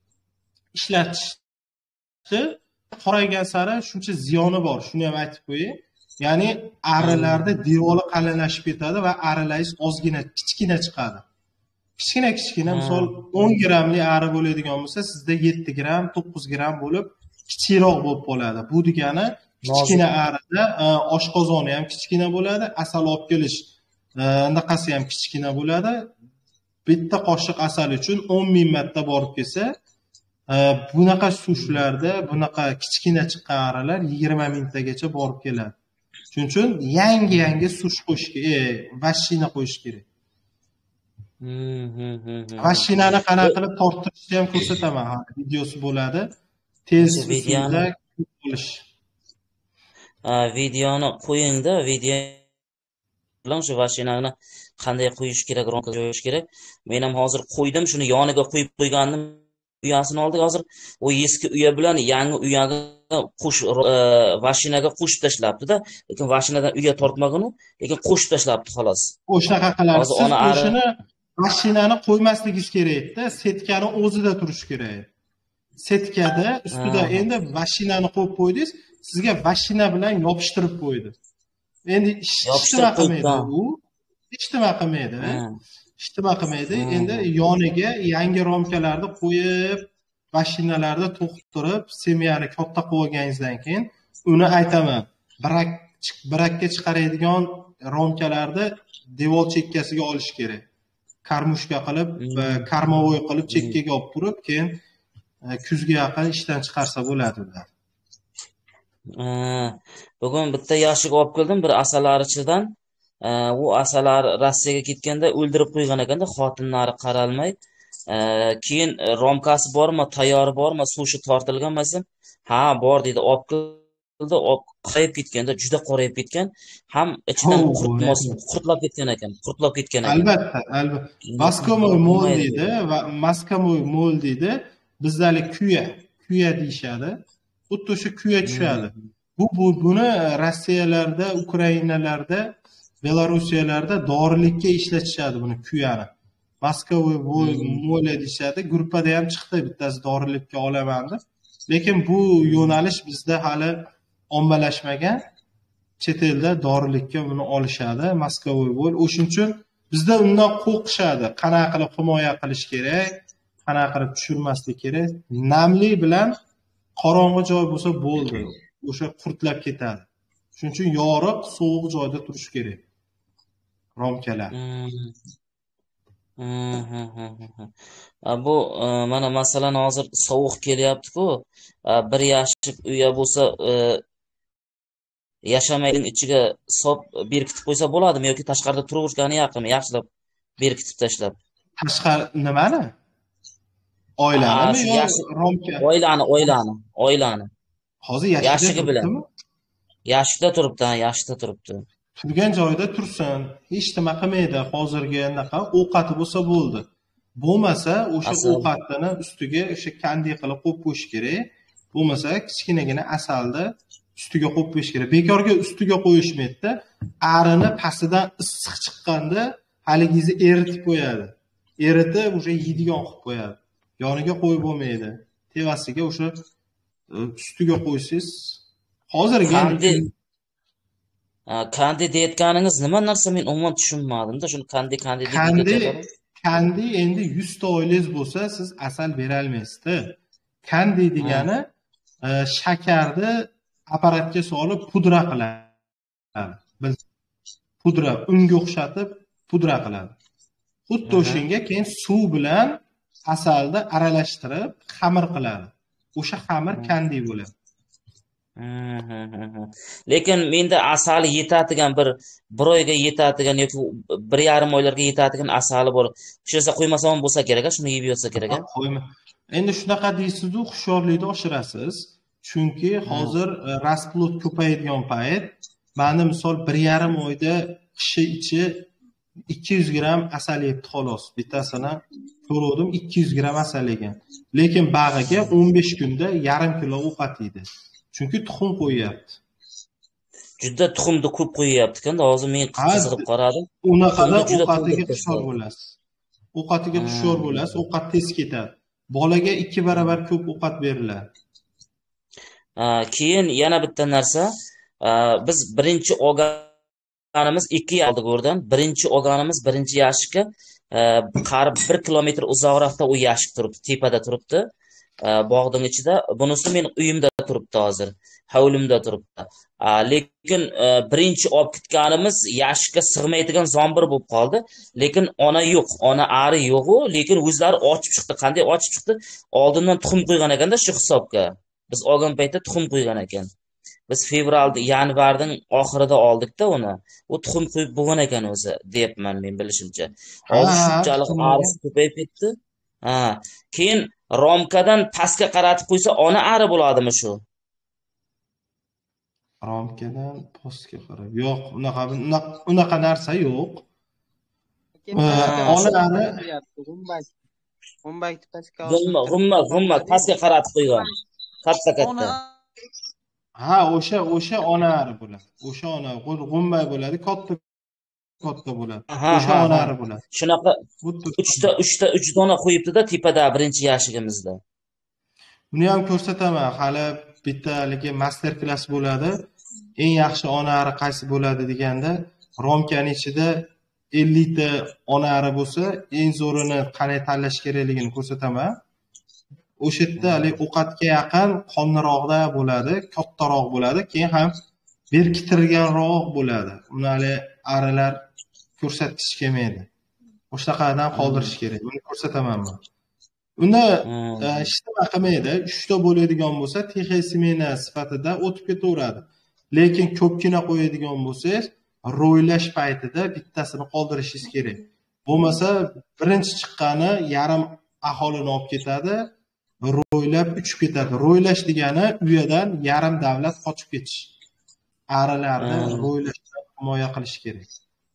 ishlatishni qoraygan sari shuncha ziyoni bor, shuni ham aytib qo'ying. Ya'ni arilarda devori qalinlashib ketadi va arilaringiz ozgina, kichkina chiqadi. Kichkina kichkina, misol o'n grammli ari bo'ladigan bo'lsa, sizda yetti gramm, to'qqiz gramm bo'lib kichikroq bo'lib qoladi. Bu degani kichkina arida oshqozoni ham kichkina bo'ladi, asal olib kelish naqasi ham kichkina bo'ladi. Bitta qoshiq asal uchun o'n ming marta borib kelsa, bunaqa sushlarda, bunaqa kichkina chiqqan arilar yigirma mingtagacha borib keladi. Shuning uchun yangi-yangi sush qo'yish kerak, mashina qo'yish kerak. Mashinani qanaqa qilib torttirishni ham ko'rsataman. Videosi bo'ladi. Tez usulda bo'lish. Videoni qo'ying-da, video bilan shu mashinani qanday qo'yish kerak, romka qo'yish kerak. Men ham hozir qo'ydim, shuni yoniga qo'yib qo'ygandim. Uyasini oldik hozir. O eski uya bilan yangi uyaga qo'sh mashinaga qo'shib tashlabdi-da, lekin mashinadan uyga tortmagan u, lekin qo'shib tashlabdi xolos. O'shaqa qilasiz. Siz o'shini mashinani qo'ymasligingiz kerak-da, setkani o'zida turish kerak. Setkada ustida endi mashinani qo'yib qo'ydingiz, sizga mashina bilan yopishtirib qo'ydi. Endi ishtima qilmaydi u. Ishtima qilmaydi. Ishtima qilmaydi. Endi yoniga yangi romkalarni qo'yib, mashinalarni to'qtirib, semyani katta qilib olganingizdan keyin uni aytaman. Birak birakka chiqaradigan romkalarni devor chekkasiga olish kerak. Karmushka qilib, karmovoy qilib chekkaga olib turib, keyin kuzga yaqin ishdan chiqarsa bo'ladi ular. Bugun bitta yashik olib keldim bir asalarichidan. U asalar Rossiyaga ketganda o'ldirib qo'ygan ekanda, xotinlari qaralmay. Keyin romkasi bormi, tayori bormi, sushi tortilgan emasam, ha, bor dedi, olib keldi, qorayib ketganda, juda qorayib ketgan, ham ichidan qurtmos, qurtlab ketgan ekan, qurtlab ketgan ekan. Albatta, albatta. Maskomoy mol deydi va Maskomoy mol deydi. Bizdalik kuya, kuya deyshadi. Xuddi o'sha kuya tushadi. Bu bu buni Rossiyalarda, Ukrainalarda, Belorusiyalarda dorilikka ishlatishadi buni kuyani. Moskva mo'la deyshadi. Gruppada ham chiqdi bittasi dorilikka olaman deb. Lekin bu yo'nalish bizda hali ommalashmagan. Chet elda dorilikka buni olishadi. Moskva bo'l. O'shuning uchun bizda undan qo'rqishadi. Qanaqa qilib himoya qilish kerak, qanaqa qilib tushirmaslik kerak. Namlik bilan qorong'i joy bo'lsa bo'ldi. O'sha qurtlab ketadi. Shuning uchun yoriq, sovuq joyda turish kerak. Romkalar. Bu mana masalan hozir sovuq kelyapti-ku, bir yashik uya bo'lsa yashamaydigan ichiga sop berkitib qo'ysa bo'ladimi yoki tashqarida turavergani yaqinmi, yaxshilab berkitib tashlab? Tashqar nimani? Oilanimi shu yo yashi romka? oilani, oilani, oilani. Hozir yashida Yashiga bilan. turibdimi? Yashida turibdi, ha, yashida turibdi. Turgan joyida tursin. Hech nima qilmaydi. Hozirgi anaqa ovqati bo'lsa bo'ldi. Bo'lmasa, o'sha Asal. ovqatini ustiga o'sha kandiy qilib qo'yib qo'yish kerak. Bo'lmasa, kichkinagina asalni ustiga qo'yib qo'yish kerak. Bekorga ustiga qo'yishmaydi-da, arini pastidan issiq chiqqanda haligizni eritib qo'yadi. Eritib, o'sha yeydigan qilib qo'yadi. Yoniga qo'yib bo'lmaydi. Tevasiga o'sha ustiga qo'ysiz, hozirgi Kandi kandi deyotganingiz nima narsa, men umuman tushunmadim-da. Shuni kandi kandi deb kandi ketadi. kandi endi yuz ta oilangiz bo'lsa, siz asal bera olmaysiz-da. Kandi degani e, shakarni apparatga solib pudra qiladi. Biz pudra unga o'xshatib pudra qiladi. Xuddi o'shanga keyin suv bilan asalni aralashtirib xamir qiladi. O'sha xamir kandi bo'ladi. Lekin menda asali yetadigan bir bir oyga yetadigan yoki bir yarim oylarga yetadigan asali bor. O'sha narsa qo'ymasam bo'lsa kerak, shuni yeb yotsa kerak. Qo'yma. Endi shunaqa deysiz-ku, hushyorlikni oshirasiz. Chunki hozir rasplod ko'payadigan payt, meni misol bir yarim oyda kishi ichi ikki yuz gram asal yebdi xolos. Bittasini ko'rdim, ikki yuz gram asal yegan. Lekin bag'iga o'n besh kunda yarim kilo ovqat yeydi. Chunki tuxum qo'yyapti. Juda tuxumni ko'p qo'yyapti-kanda, hozir men qiziqib qaradim. Unaqada ovqatiga hushyor bo'lasiz. Ovqatiga hushyor bo'lasiz, ovqat tez ketadi. Bolaga ikki barobar ko'p ovqat beriladi. Keyin yana bitta narsa, biz birinchi olganimiz ikki yil oldin, birinchi olganimiz birinchi yashikka qarib bir kilometr uzoqroqda u yashik turibdi, tepada turibdi. Bog'ning ichida. Bunisi men uyimda turibdi hozir. Hovlimda turibdi. Lekin birinchi olib ketganimiz yashikka sig'maydigan zombir bo'lib qoldi. Lekin ona yo'q, ona ari yo'q-u, lekin o'zlari ochib chiqdi. Qanday ochib chiqdi? Oldindan tuxum qo'ygan ekanda shu hisobga. Biz olgan paytda tuxum qo'ygan ekan. Biz fevralda, yanvarning oxirida oldik-da uni. U tuxum qo'yib bo'lgan ekan o'zi, deyapman men bilishimcha. Hozir shunchalik arisi ko'payib ketdi. Ha, keyin romkadan pastga qaratib qo'ysa, ona ari bo'ladimi shu? Romkadan pastga qarab. Yo'q, unaqa unaqa narsa yo'q. Ona ari g'umbak pastga. G'umma, g'umma, g'umma pastga qaratib qo'ygan. Katta-katta. Ha, o'sha o'sha ona ari bo'ladi. O'sha ona g'umbay bo'ladi, katta katta bo'ladi. O'sha ona ari bo'ladi. Shunaqa uchta uchta uch dona qo'yibdi-da tepada birinchi yashigimizda. Buni ham ko'rsataman. Hali bittaligi master klass bo'ladi. Eng yaxshi ona ari qaysi bo'ladi deganda, romkaning ichida ellik ta ona ari bo'lsa, eng zo'rini qanday tanlash kerakligini ko'rsataman. O'sha yerda hali ovqatga yaqin qonliroqda bo'ladi, kattaroq bo'ladi, keyin ham berkitirganroq bo'ladi. Uni hali arilar ko'rsatish kelmaydi. O'shaqadan qoldirish kerak. Buni ko'rsataman men. Uni hech nima qilmaydi. uchta bo'ladigan bo'lsa, texnik smena sifatida o'tib ketaveradi. Lekin ko'pgina qo'yadigan bo'lsangiz, ro'ylash paytida bittasini qoldirishingiz kerak. Bo'lmasa, birinchi chiqqani yarim aholini olib ketadi, ro'ylab uchib ketadi. Ro'ylash degani uyadan yarim davlat qochib ketish. Arilarni ro'ylashdan himoya qilish kerak.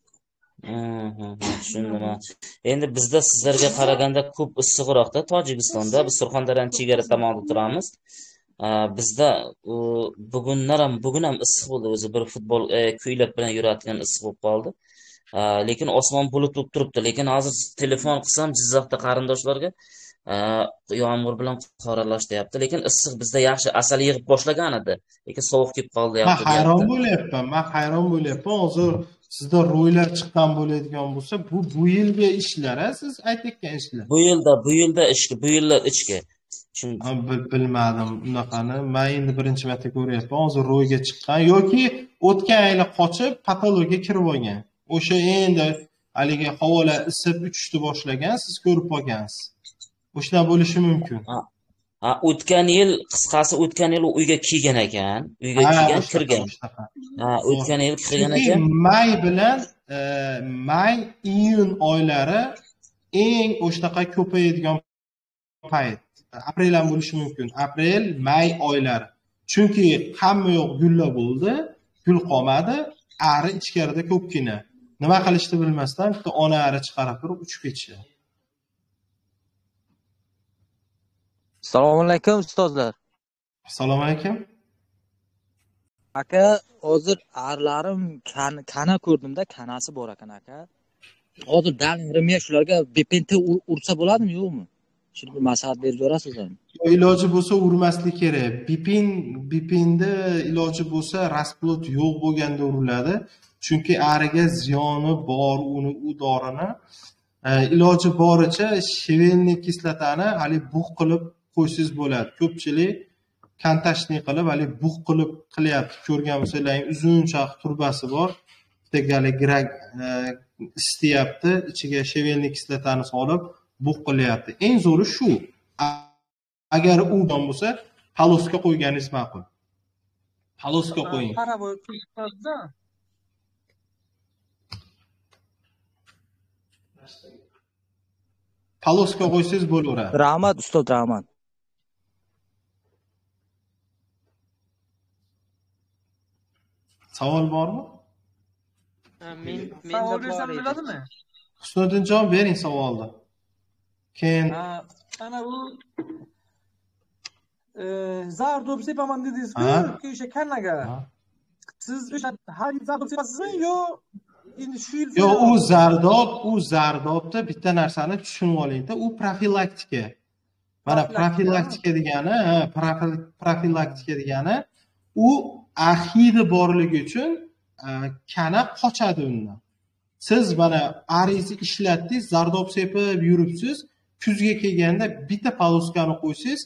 Tushundim. Endi bizda sizlarga qaraganda ko'p issiqroqda Tojikistonda, biz Surxondaryoning chegara tomonida turamiz. Bizda bugunlar ham bugun ham issiq bo'ldi, o'zi bir futbol kuylab bilan yuradigan issiq bo'lib qoldi. Lekin osmon bulut bo'lib turibdi. Lekin hozir telefon qilsam Jizzaxda qarindoshlarga yomg'ir bilan qoralash deyapti. Lekin issiq bizda yaxshi asal yig'ib boshlagan edi. Lekin sovuq kelib qoldi deyapti. Men hayron bo'lyapman. Men hayron bo'lyapman. Hozir sizda ro'ylar chiqqan bo'ladigan bo'lsa, bu bu yilga ishlar, siz aytayotgan ishlar. Bu yilda, bu yilda ishki, bu yillar ichki. Bilmadim unaqani. Men endi birinchi marta ko'ryapman. Hozir ro'yga chiqqan yoki o'tgan yil qochib patologiyaga kirib olgan. O'sha endi haligi havolar isib uchishni boshlagan, siz ko'rib qolgansiz. O'shdan bo'lishi mumkin. Ha, o'tgan yil, qisqasi o'tgan yil uyga kelgan ekan, uyga kelgan, kirgan. Ha, o'tgan yil kirgan ekan. May bilan may, iyun oylari eng o'shnaqa ko'payadigan payt. Aprel ham bo'lishi mumkin. Aprel, may oylari. Chunki hamma yoq gulla bo'ldi, gul qolmadi, ari ichkarida ko'pgina. Nima qilishni bilmasdan bitta ona ari chiqarib turib uchib ketishadi. Assalomu alaykum ustozlar. Assalomu alaykum. Aka, hozir arlarim kan- kana ko'rdimda, kanasi bor ekan aka. Hozir dalmiya shularga bepenta ur- ursa bo'ladimi, yo'qmi? Shuni bir maslahat berib berasizlarmi? Iloji bo'lsa urmaslik kerak. Bipin, bipinda iloji bo'lsa rasplot yo'q bo'lganda uriladi. Chunki ariga ziyoni bor uni u dorini. E, iloji boricha shevelnik kislotani hali bug' qilib qo'ysiz bo'ladi. Ko'pchilik kantashni qilib hali bug' qilib qilyapti. Ko'rgan bo'lsanglar, uzunchoq turbasi bor. Bitta gali grak istayapti, ichiga shevelnik kislotani solib bug' qilyapti. Eng zo'ri shu. Agar u bo'lsa, paloska qo'yganingiz ma'qul. Paloska qo'ying. Paravoy qilishda Paloska qo'ysangiz bo'laveradi. Rahmat ustoz, rahmat. Savol bormi? Ha, men savol menda bersam bor edi. bo'ladimi? Husniddinjon bering savolni. Keyin Ha, ana bu e, zardob sepaman dedingiz-ku, Ha. o'sha kanaga. Ha. Siz o'sha har yil zardob sepasizmi yo endi shu yil? Yo, u zardob, u zardobda bitta narsani tushunib oling-da, u profilaktika. Mana profilaktika degani, ha, profil- profilaktika degani u ahidi borligi uchun e, kana qochadi undan. Siz mana aringizni ishlatdingiz, zardob sepib yuribsiz, kuzga kelganda bitta paloskani qo'ysangiz,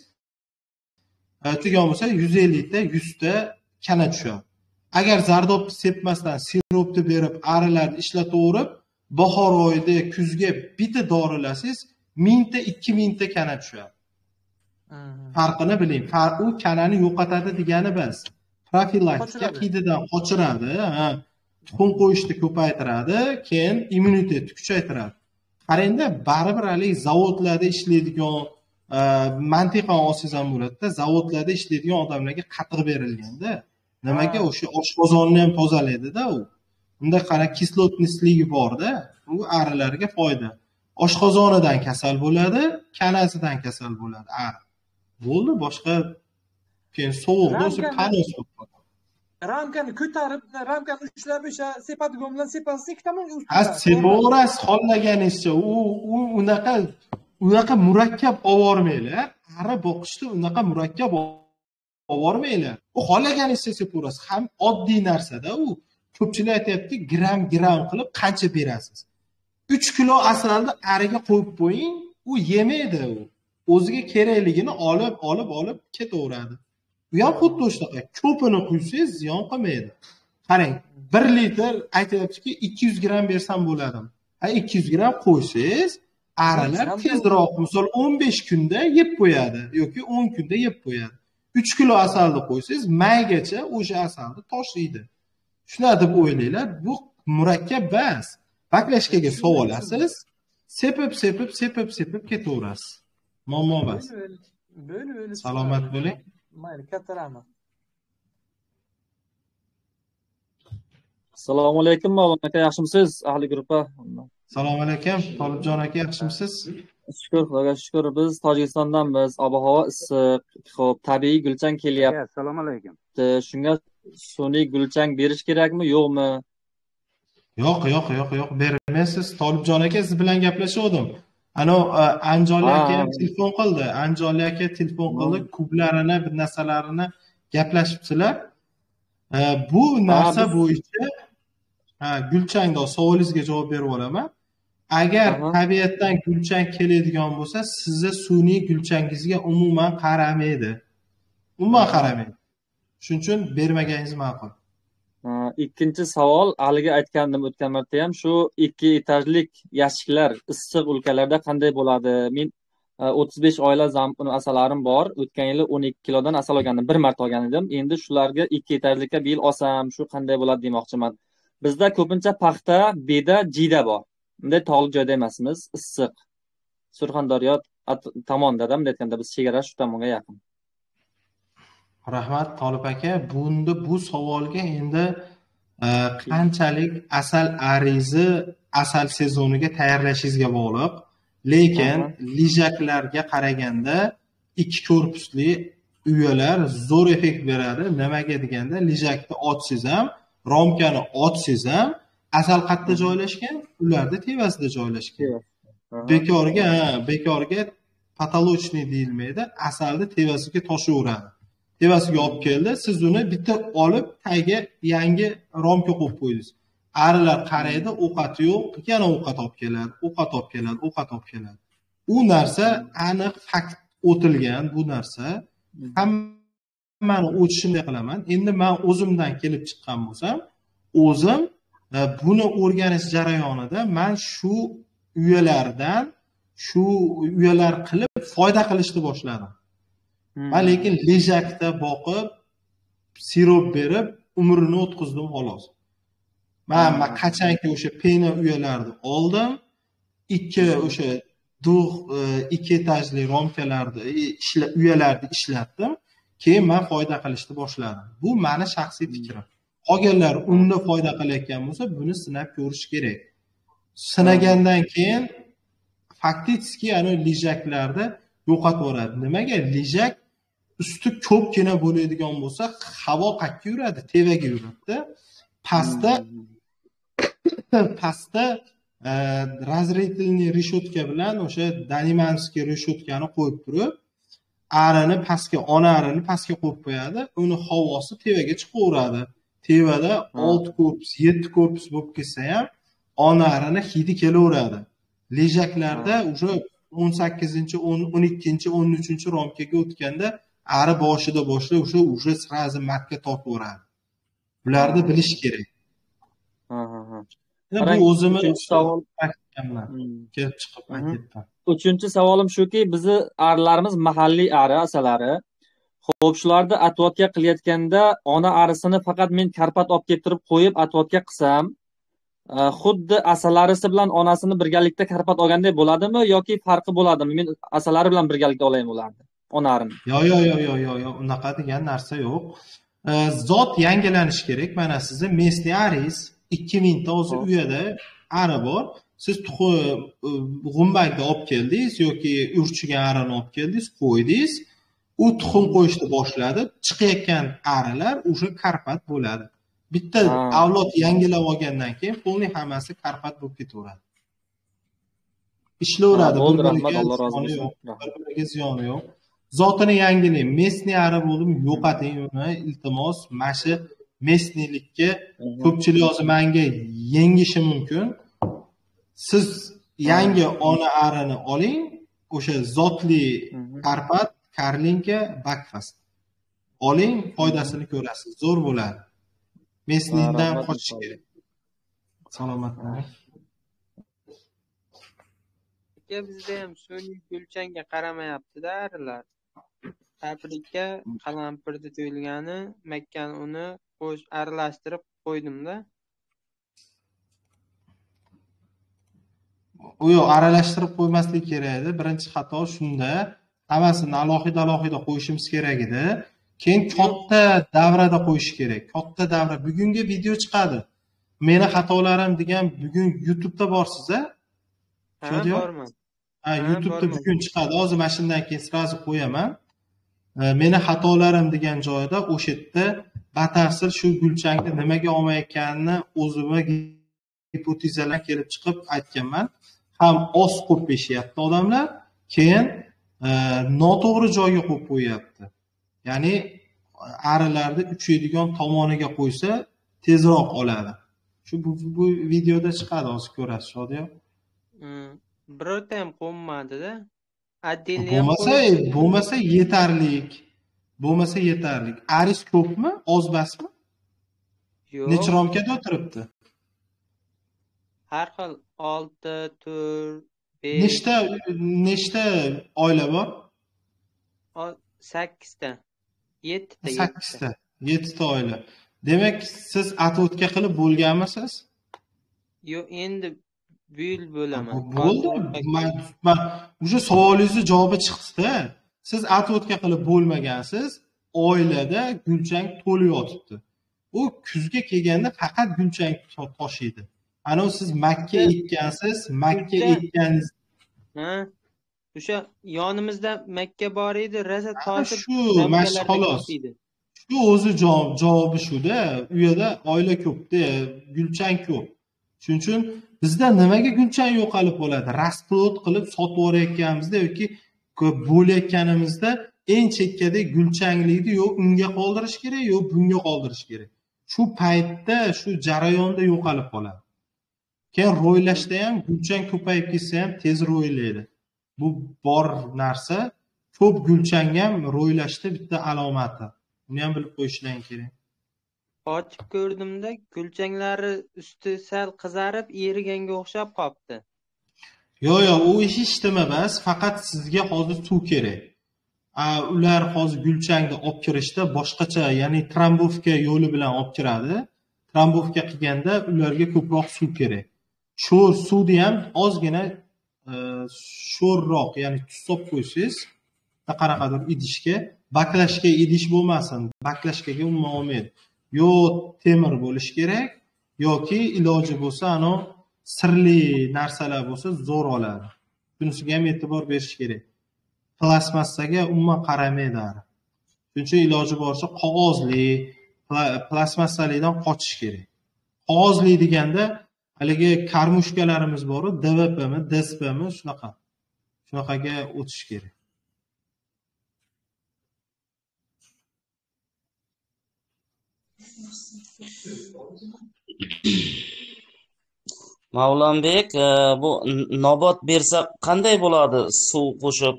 e, tugan bo'lsa yuz ellik ta, yuz ta kana tushadi. Agar zardobni sepmasdan siropni berib, arilarni ishlataverib, bahor oyida kuzga bitta dorilasangiz, ming ta, ikki ming ta kana tushadi. Farqini biling. Farq u kanani yo'qotadi degani bas. Profilaktika Qochiradi. hididan qochiradi, ha. Tuxum qo'yishni ko'paytiradi, keyin immunitetni kuchaytiradi. Qarangda, baribir hali zavodlarda ishlaydigan, e, mantiqan olsangiz ham bo'ladi-da, zavodlarda ishlaydigan odamlarga qatiq berilganda, nimaga o'sha oshqozonni ham tozalaydi-da u. Unda qara kislotnisligi bor-da, u arilarga foyda. Oshqozonidan kasal bo'ladi, kanasidan kasal bo'ladi ari. Bo'ldi, boshqa keyin sovuqda o'sha Ramkani- panos bo'lib qoladi. Ramkani ko'tarib, ramkani ushlab o'sha sepadigan bilan sepasiz, ikki tomon ustida. Ha, sepaverasiz xohlaganingizcha. U u unaqa unaqa murakkab olvormanglar. Ari boqishda unaqa murakkab olvormanglar. U xohlaganingizcha sepaverasiz. Ham oddiy narsa-da u. Ko'pchilik aytayapti, gram gram qilib qancha berasiz. uch kilo asalni ariga qo'yib qo'ying, u yemaydi u. O'ziga kerakligini olib, olib, olib ketaveradi. U ham xuddi o'shaqa. Ko'pini quysangiz ziyon qilmaydi. Qarang, bir litr aytayaptiki, ikki yuz gram bersam bo'ladimi? Ha, ikki yuz gram qo'ysangiz, arilar tezroq, misol o'n besh kunda yeb qo'yadi yoki o'n kunda yeb qo'yadi. uch kilo asalni qo'ysangiz, maygacha o'sha asalni tashlaydi. Shuna deb o'ylanglar, bu murakkab bas. Baklashkaga sovolasiz, sepib, sepib, sepib, sepib ketaverasiz. Muammo bas. Böyle böyle. Salomat bo'ling. Mayli, katta rahmat. Assalomu alaykum, Mavlon aka, yaxshimisiz? Ahli guruhi. Assalomu alaykum, Tolibjon aka, yaxshimisiz? Shukr, Xudoga shukr. Biz Tojikistondanmiz. Ob-havo issiq. Xo'p, tabiiy gulchang kelyapti. Assalomu alaykum. Shunga sun'iy gulchang berish kerakmi, yo'qmi? Yo'q, yo'q, yo'q, yo'q, bermaysiz. Tolibjon aka, siz bilan gaplashgandim. Ano, Anjoli aka ham telefon qildi. Anjoli aka telefon qildi, kublarini, bir narsalarini gaplashibsizlar. Bu narsa bo'yicha ha, gulchangda savolingizga javob berib olaman. Agar tabiatdan gulchang keladigan bo'lsa, sizni sun'iy gulchangizga umuman qaramaydi. Umuman qaramaydi. Shuning uchun bermaganingiz ma'qul. Ikkinchi savol, haligi aytgandim o'tgan marta ham, shu ikki etajlik yashiklar issiq o'lkalarda qanday bo'ladi? Men o'ttiz besh oila asalarim bor. O'tgan yili o'n ikki kilodan asal olgandim, bir marta olgan edim. Endi shularga ikki etajlikka bu yil olsam, shu qanday bo'ladi demoqchiman. Bizda ko'pincha paxta, beda, jiyda bor. Bunday tog'li joyda emasmiz, issiq. Surxondaryo at- tomondada, bunday aytganda biz chegara shu tomonga yaqin. Rahmat Tolib aka. Bunda bu savolga endi e, qanchalik asal arizi asal sezoniga tayyorlashingizga bog'liq. Lekin Aha. lijaklarga qaraganda ikki korpusli uyalar zo'r effekt beradi. Nimaga deganda, lijakni ochsangiz ham, romkani ochsangiz ham asal qayerda joylashgan? Ularda tevasida joylashgan. Aha. Bekorga, ha, bekorga patolochniy deyilmaydi. Asalni tevasiga toshaveradi. Tevasiga olib keldi, siz uni bitta olib tagiga yangi romka qo'yib qo'ydingiz. Arilar qaraydi, ovqati yo'q, yana ovqat olib keladi, ovqat olib keladi, ovqat olib keladi. U narsa aniq fakt o'tilgan bu narsa. Hammani o'tishimday qilaman. Endi men o'zimdan kelib chiqqan bo'lsam, o'zim e, buni o'rganish jarayonida men shu uyalardan, shu uyalar qilib foyda qilishni boshladim. Men lekin lejakda boqib, sirop berib, umrini o'tkazdim xolos. Men men qachonki o'sha pena uyalarni oldim, ikki o'sha dug' ikki etajli romkalarni, ishla uyalarni ishlatdim, keyin men foyda qilishni boshladim. Bu meni shaxsiy fikrim. Qolganlar unda foyda qilayotgan bo'lsa, buni sinab ko'rish kerak. Sinagandan keyin faktiski ana lijaklarda yo'qotib yuboradi. Nimaga? Lijak usti ko'pgina bo'ladigan bo'lsa, havo qayerga yuradi? Tevaga yuradi. Pastda pastda razretilniy reshotka bilan o'sha danimanskiy reshotkani qo'yib turib, arini pastga, ona arini pastga qo'yib qo'yadi. Uni havosi tevaga chiqaveradi. Tevada olti korpus, yetti korpus bo'lib ketsa ham ona arini hidi kelaveradi. Lejaklarda o'sha o'n sakkizinchi, o'n ikkinchi, o'n uchinchi romkaga o'tganda ari boshida boshlab o'sha уже сразу matga tortaveradi. Bularni bilish kerak. Ha ha ha. Bu o'zimni savol kelib chiqib aytdim. Uchinchi savolim shuki, bizni arilarimiz mahalliy ari asalari. Xo'p, shularni atvodga qilayotganda ona arisini faqat men karpat olib kelib turib qo'yib atvodga qilsam, xuddi asalarisi bilan onasini birgalikda karpat olganday bo'ladimi yoki farqi bo'ladimi? Men asalari bilan birgalikda olayim ularni, ona arini. Yo'q, yo'q, yo'q, yo'q, yo'q, yo'q, unaqa degan narsa yo'q. Zot yangilanishi kerak. Mana sizni mesli aris ikki ming ta o'zi uyada ari bor. Siz g'umbakda olib keldingiz yoki urchigan arini olib keldingiz, qo'ydingiz. U tuxum qo'yishni boshladi. Chiqayotgan arilar o'sha karpat bo'ladi. Bitta avlod yangilab olgandan keyin polni hammasi karpat bo'lib ketaveradi. Ishlayveradi. Bo'ldi, rahmat, Alloh rozi bo'lsin. Bir-biriga ziyoni yo'q. Zotini yangilang. Mesni ari bo'ldim, yo'qoting uni, iltimos. Mashi mesnilikka ko'pchilik hozir menga yengishi mumkin. Siz yangi ona arini oling, o'sha zotli karpat, karlinka, bakfast. Oling, foydasini ko'rasiz. Zo'r bo'ladi. Mesnidan qochish kerak. Salomat bo'ling. Bizda ham sun'iy gulchanga qaramayapti-da arilar. Tabrikka qalampirni to'yilgani, makkani uni qo'sh aralashtirib qo'ydim-da. U yo'q, aralashtirib qo'ymaslik kerak edi. Birinchi xato shunda, hammasini alohida-alohida qo'yishimiz kerak edi. Keyin katta davrada qo'yish kerak. Katta davra. Bugungi video chiqadi. Meni xatolarim degan bugun YouTube'da borsiz-a? Ha, borman. Ha, YouTube'da bugun chiqadi. Hozir mana shundan keyin sirazi qo'yaman. Meni xatolarim degan joyda o'sha yerda batafsil shu gulchangni nimaga olmayotganini o'zimga gipotezalar kelib chiqib aytganman. Ham oz qo'yib beshyapti odamlar, keyin noto'g'ri joyga qo'yib qo'yapti. Ya'ni arilarni uchaydigan tomoniga qo'ysa tezroq oladi. Shu bu, bu videoda chiqadi, hozir ko'rasiz, Shodiya. Birorta ham qo'nmadi-da. Addelni ham bo'lmasa, bo'lmasa yetarlik. Bo'lmasa yetarlik. Aris ko'pmi? Oz basmi? Yo'q. Necha romkada o'tiribdi? Har xil olti, to'rt, besh. Nechta nechta oila bor? sakkizta. yettita. sakkizta. yettita oila. Demak, siz atvodga qilib bo'lganmisiz? Yo'q, endi bu yil bo'laman. Bo'ldi. Men men o'sha savolingizni javobi chiqdi-da. Siz отводка qilib bo'lmagansiz, oilada gulchang to'lib yotibdi. U kuzga kelganda faqat gulchang toshiydi. Ana siz Makka ekkansiz, Makka ekkaningiz. Ha? O'sha yonimizda Makka bor edi, raza Ana toshib shu mash damgalarda xolos. ketdi. Shu o'zi javob javobi shu-da. U yerda oila ko'p-da, gulchang ko'p. Shuning uchun bizda nimaga gulchang yo'qolib qoladi? Rasplot qilib sotib yorayotganimizda yoki ko'p bo'layotganimizda eng chekkada gulchanglikni yo unga qoldirish kerak, yo bunga qoldirish kerak. Shu paytda, shu jarayonda yo'qolib qoladi. Keyin ro'ylashda ham gulchang ko'payib ketsa ham tez ro'ylaydi. Bu bor narsa. Ko'p gulchang ham ro'ylashda bitta alomati. Uni ham bilib qo'yishlang kerak. Ochib ko'rdimda gulchanglari usti sal qizarib, eriganga o'xshab qopti. Yo'q, yo'q, u hech nima emas, faqat sizga hozir suv kerak. A, ular hozir gulchangni olib kirishda boshqacha, ya'ni trombovka yo'li bilan olib kiradi. Trombovka qilganda ularga ko'proq suv kerak. Sho'r suvni ham ozgina sho'rroq, ya'ni tuz solib qo'ysiz, qanaqadir idishga, baklashga idish bo'lmasin. Baklashkaga umuman olmaydi. Yo temir bo'lish kerak, yoki iloji bo'lsa, ano sirli narsalar bo'lsa zo'r oladi. Bunisiga ham e'tibor berish kerak. Plasmassaga umuman qaramaydi. Shuning uchun iloji boricha qog'ozli, plasmassalikdan qochish kerak. Qog'ozli deganda haligi karmushkalarimiz bor, D V Pmi, D S Pmi shunaqa. Shunaqaga o'tish kerak. Mavlonbek, bu nobot bersa qanday bo'ladi suv qo'shib?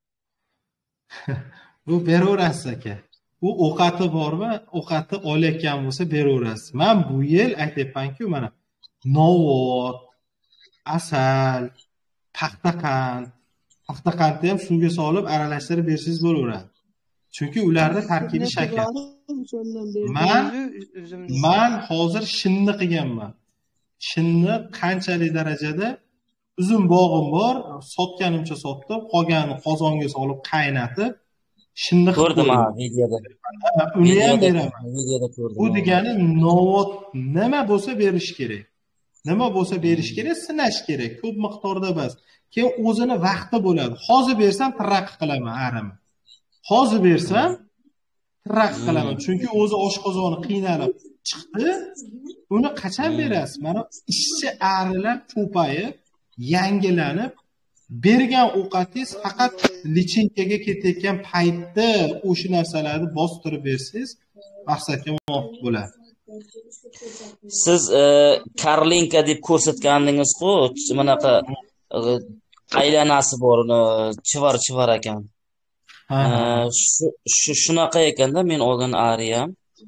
Bu beraverasiz aka. U ovqati bormi, ovqati olayotgan bo'lsa beraverasiz. Men bu yil aytayapman-ku, mana novot, asal, paxtaqand, paxtaqandni ham suvga solib aralashtirib bersangiz bo'laveradi. Chunki ularda tarkibi shakar. Men men hozir shinni qilganman. Shinni qanchalik darajada uzun bog'im bor, sotganimcha sotdim, qolganini qozonga solib qaynatib, shinni ko'rdim ha videoda. Uni ham beraman. Videoda ko'rdim. Bu degani novot nima bo'lsa berish kerak. Nima bo'lsa berish kerak, sinash kerak, ko'p miqdorda emas. Keyin o'zini vaqti bo'ladi. Hozir bersam tiraq qilaman arimni. Hozir bersam tiraq qilaman, chunki o'zi oshqozoni qiynalib chiqdi. Uni qachon berasiz? Mana ishchi arilar ko'payib, yangilanib, bergan ovqatingiz faqat lichinkaga ketayotgan paytda o'sha narsalarni bostirib bersangiz, maqsadga muvofiq bo'ladi. Siz karlinka deb ko'rsatgandingiz-ku, bunaqa aylanasi bor, chivar-chivar ekan. Shu shunaqa ekanda men olgan ariyam.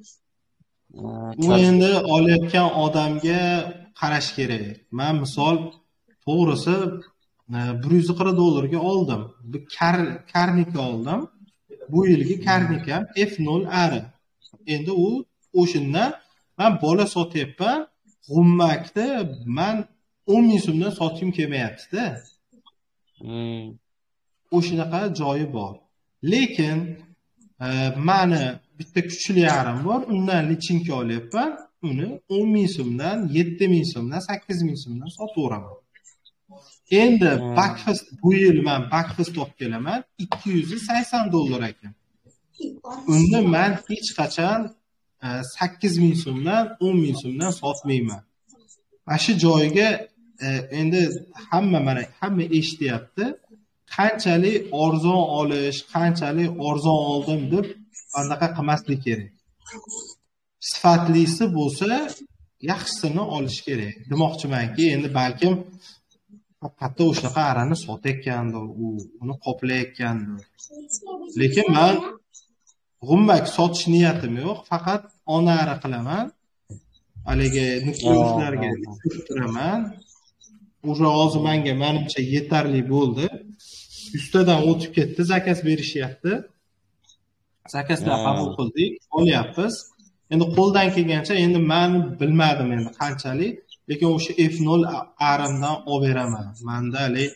U endi olayotgan odamga qarash kerak. Men misol to'g'risi bir yuz qirq dollarga oldim. Bu kar karnika oldim. Bu yilgi karnikam F nol ari. Endi u o'shindan men bola sotyapman. G'ummakni men o'n ming so'mdan sotishim kelmayapti-da. Hmm. O'shinaqa joyi bor. Lekin mani bitta kuchli arim bor, undan lichinka olyapman. Uni o'n ming so'mdan, yetti ming so'mdan, sakkiz ming so'mdan sotaveraman. Endi Backfast bu yil men Backfast olib kelaman, ikki yuz sakson dollar ekan. Unda men hech qachon sakkiz ming so'mdan, o'n ming so'mdan sotmayman. Mana shu joyiga endi hamma mana hamma eshityapti. Qanchalik arzon olish, qanchalik arzon oldim deb anaqa qilmaslik kerak. Sifatlisi bo'lsa, yaxshisini olish kerak. Demoqchimanki, endi balkim faqat o'shaqa arani sotayotgandi, u uni qoplayotgandi. Lekin men g'ummak sotish niyatim yo'q, faqat ona ara qilaman. Haligi nuqtalarga tushiraman. O'sha hozir menga menimcha yetarli bo'ldi. Ustadan o'tib ketdi, zakaz berishyapti. Zakazlar qabul qildik, olyapmiz. Endi qo'ldan kelgancha endi men bilmadim endi qanchalik lekin o'sha F nol arimdan olib beraman. Menda hali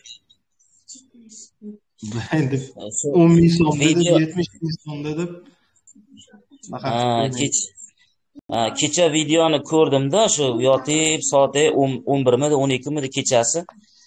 endi o'n ming so'm deb, yetmish ming so'm deb kech ha, kecha videoni ko'rdimda, shu yotib soati o'n birmidi, o'n ikkimidi kechasi.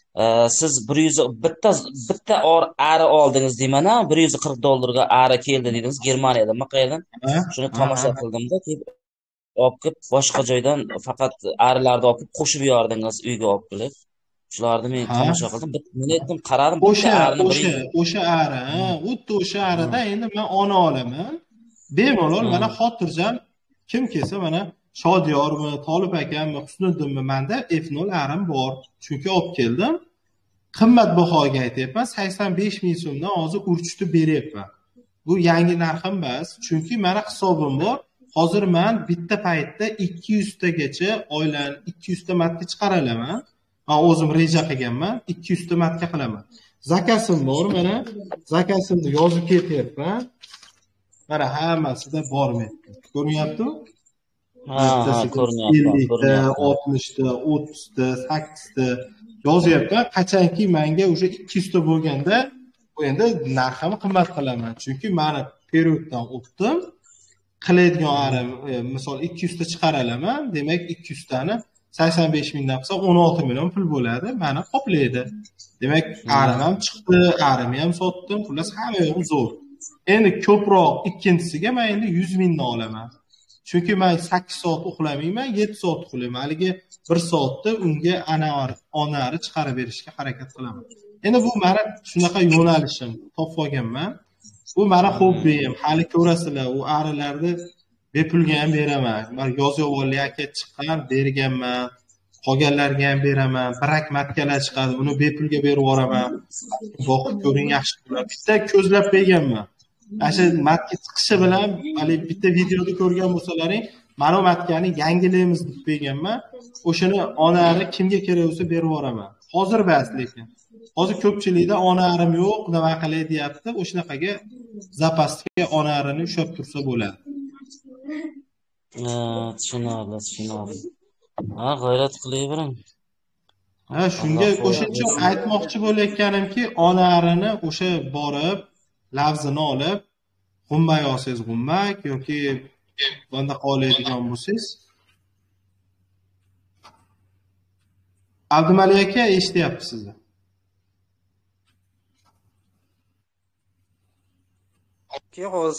Siz bir yuz bitta bitta or ari oldingiz deyman-a, bir yuz qirq dollarga ari keldi dedingiz Germaniyadan. Maqaydan shuni tomosha qildimda, olib kelib boshqa joydan faqat arilarni olib qo'shib yordingiz uyga olib kelib. Shularni men tomosha qildim. Men aytdim, qaradim, o'sha o'sha o'sha ari, xuddi o'sha arida endi men ona olaman. Bemalol mana xotirjam kim kelsa mana Shodiyormi, Tolib akammi, Husniddinmi menda F nol arim bor. Chunki olib keldim. Qimmatbahoga aytyapman, sakson besh ming so'mdan hozir urchitib beryapman. Bu yangi narxim emas, chunki meni hisobim bor. Hozir men bitta paytda ikki yuz tagacha oilani ikki yuz ta matga chiqara olaman. Men o'zim reja qilganman, ikki yuz ta matga qilaman. Zakasim bor, mana zakasimni yozib ketyapman. Mana hammasida bormayapti. Ko'ryaptimi? Ha, ko'ryapman. oltmish ta, o'ttiz ta, sakkiz ta yozyapman. Qachonki menga o'sha ikki yuz ta bo'lganda, endi narximni qimmat qilaman. Chunki meni perioddan o'tdim. Qiladigan arim, misol ikki yuz ta chiqara olaman. Demak, ikki yuz tani sakson besh mingdan qilsa o'n olti million pul bo'ladi. Meni qoplaydi. Demak, arim ham chiqdi, arimni ham sotdim. Xullas, hamma yo'q zo'r. Endi ko'proq ikkinchisiga men endi yuz mingdan olaman. Chunki men sakkiz soat uxlamayman, yetti soat uxlayman. Haligi bir soatda unga anari, onari chiqarib berishga harakat qilaman. Endi bu meni shunaqa yo'nalishim, topib olganman. Bu meni hobbim. Hali ko'rasizlar, u arilarni bepulga ham beraman. Men yozyovonli aka chiqqan, berganman. Qolganlarga ham beraman. Birak matkalar chiqadi, uni bepulga berib yuboraman. Boqib ko'ring, yaxshi bo'ladi. Bitta ko'zlab berganman. Asha matka chiqishi bilan, hali bitta videoda ko'rgan bo'lsalaring, mana bu matkani yangilaymiz deb berganman. O'shani onari kimga kerak bo'lsa berib yuboraman. Hozir bas lekin. Hozir ko'pchilikda onarim yo'q, nima qilay deyapti. O'shanaqaga zapasga onarini ushlab tursa bo'ladi. Ha, tushunarli, tushunarli. Ha, g'ayrat qilavering. Ha, shunga o'shancha aytmoqchi bo'layotganimki, onarini o'sha borib lafzini olib, g'ummak olsangiz g'ummak yoki bunda qoladigan bo'lsangiz. Abdumalik aka eshityapsiz sizni. Ki hozir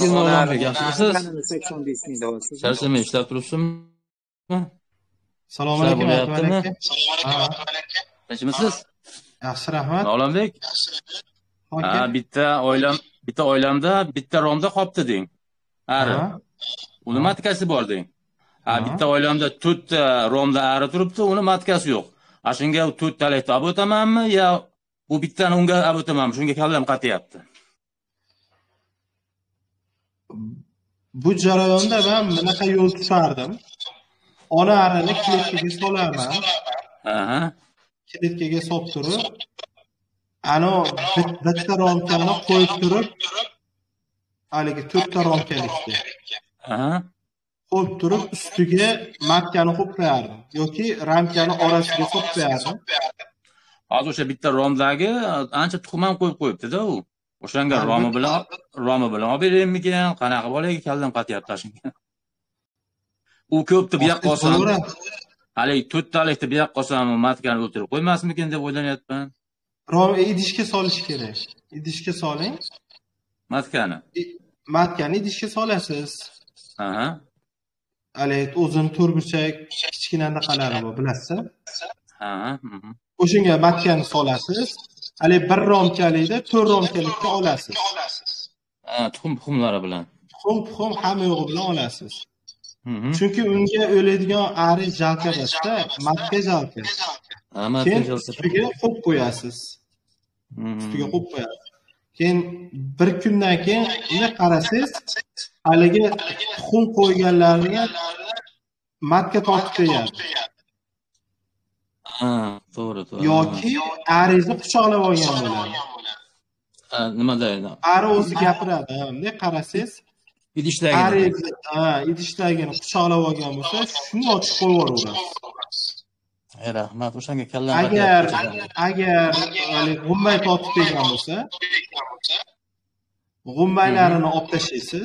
sizlarni Charchaman, ishlab turibsizmi? Assalomu alaykum Abdumalik aka. Ha. Tinchmisiz? Yaxshi, rahmat. Olamdek. Ha, bitta oilam, bitta oilamda bitta romda qolibdi deng. Ari. Uni matkasi bor deng. Ha, bitta oilamda to'rtta romda ari turibdi, uni matkasi yo'q. Ha, shunga to'rttalikni olib o'tamanmi yo bu bittani unga olib o'tamanmi? Shunga kallam qatyapti. Bu jarayonda men bunaqa yo'l tutardim. Ona arini kletkaga solaman. Aha. Kletkaga solib turib, ano bitta romkani qo'yib turib, haligi to'rtta romkalikda. Aha. Qo'yib turib, ustiga matkani qo'yib qo'yardim yoki ramkani orasiga solib qo'yardim. Hozir o'sha bitta romdagi ancha tuxum ham qo'yib qo'yibdi-da u. O'shanga romi bilan, romi bilan olib beraymikan, qanaqa bolaga kallam qatyapti shunga. U ko'pni bu yoqqa olsam, hali to'rttalikni bu yoqqa olsam, matkani o'tirib qo'ymasmikin deb o'ylanyapman. Rom idishga solish kerak. Idishga soling. Matkani. Matkani idishga solasiz. Aha. Hali o'zini to'rtburchak kichkina anaqalari bor, bilasizmi? Ha. O'shanga matkani solasiz. Hali bir romkalikda to'rt romkalikka olasiz. Ha, tuxum tuxumlari bilan. Tuxum tuxum hamma yo'g'i bilan olasiz. Chunki unga o'ladigan ari jalka boshda, matka jalka. Ha, matka jalka. Ustiga qo'yib qo'yasiz. Ustiga qo'yib qo'yasiz. Keyin bir kundan keyin uni qarasangiz, haligi tuxum qo'yganlarini matka tortib qo'yadi. Ha, to'g'ri, to'g'ri. Yoki arizni quchoqlab olgan bo'ladi. Ha, nima deydi? Ari o'zi gapiradi. Bunday qarasangiz, idishdagi. Ari, ha, idishdagini quchoqlab olgan bo'lsa, shuni ochib qo'yib yuborasiz. Ey rahmat, o'shanga kallam agar agar hali g'umbay tortib kelgan bo'lsa, g'umbaylarini olib tashlaysiz.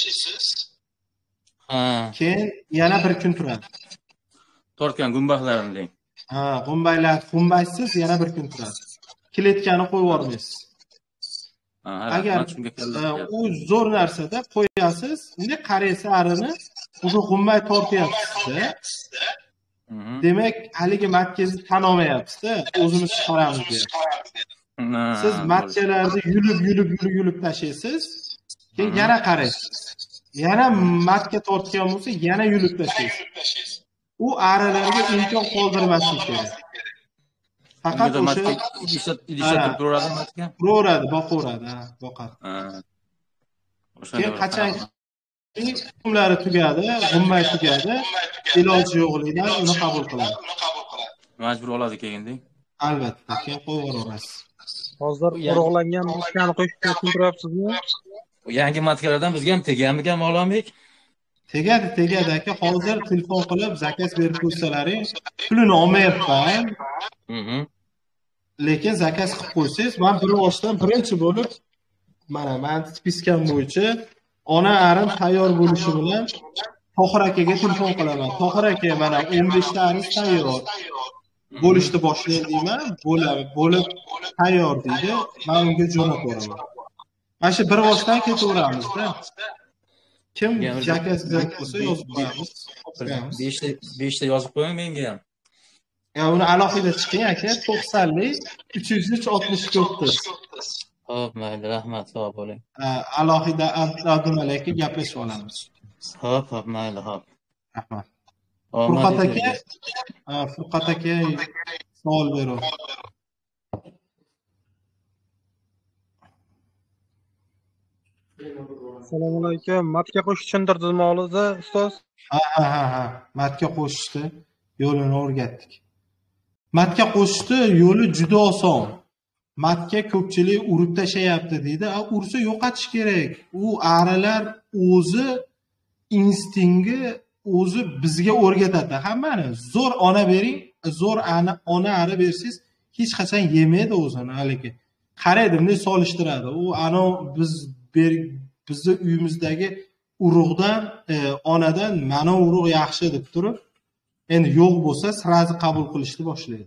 Ha. Keyin yana bir kun turadi. Tortgan gumbahlarini deng. Ha, g'umbaylar g'umbaysiz yana bir kun turadi. Kletkani qo'yib yubormaysiz. Agar u zo'r narsada qo'yasiz, endi qaraysiz arini, o'sha g'umbay tortyapsiz-da. Demak, haligi matkazni tan olmayapsiz-da, o'zimiz chiqaramiz deb. Siz matkalarni yulib, yulib, yulib, yulib tashlaysiz, keyin yana qaraysiz. Yana matka tortgan bo'lsa, yana yulib tashlaysiz. U arilarga imkon qoldirmaslik kerak. Faqat o'sha idishda turaveradi matka. Turaveradi, boqaveradi, ha, boqadi. Keyin qachon qumlari tugadi, g'ummay tugadi, iloji yo'qligidan uni qabul qiladi. Majbur oladi keyinda. Albatta, keyin qo'yib yuborasiz. Hozir urug'langan matkani qo'shib tushuntiraysizmi? Yangi matkalardan bizga ham teganmikan ma'lumik? Tegadi, tegadi aka. Hozir telefon qilib zakaz berib qo'ysalaring, pulini olmayapman. Mhm. Lekin zakaz qilib qo'ysangiz, men bir boshdan birinchi bo'lib mana men spiskam bo'yicha ona arim tayyor bo'lishi bilan Tohir akaga telefon qilaman. Tohir aka, mana o'n besh ta aringiz tayyor. Bo'lishni boshlayman deyman, bo'ladi, bo'lib tayyor deydi. Men unga jo'natib boraman. Mana shu bir boshdan ketaveramiz-da. Kim zakaz berib qo'ysa yozib qo'yamiz. besh ta yozib qo'ying menga ham. Ya uni alohida chiqing aka, to'qsonlik uch yuz uch oltmish to'qqiz. Xo'p, mayli, rahmat, sog' bo'ling. Alohida abdumalakka gaplashib olamiz. Xo'p, xo'p, mayli, xo'p. Rahmat. Furqat aka, Furqat aka savol beradi. Assalomu alaykum. Matka qo'shish tushuntirdingizmi o'zi, ustoz? Ha, ha, ha, ha. Matka qo'shishni yo'lini o'rgatdik. Matka qo'shishni yo'li juda oson. Matka ko'pchilik urib tashlayapti deydi. A, ursa yo'qotish kerak. U arilar o'zi instingi o'zi bizga o'rgatadi hammani. Zo'r ona bering, zo'r ona ari bersangiz, hech qachon yemaydi o'zini haligi. Qaraydi, bunday solishtiradi. U ana biz bizni uyimizdagi urug'dan, e, onadan mana urug' yaxshi deb turib, endi yo'q bo'lsa, sirazi qabul qilishni boshlaydi.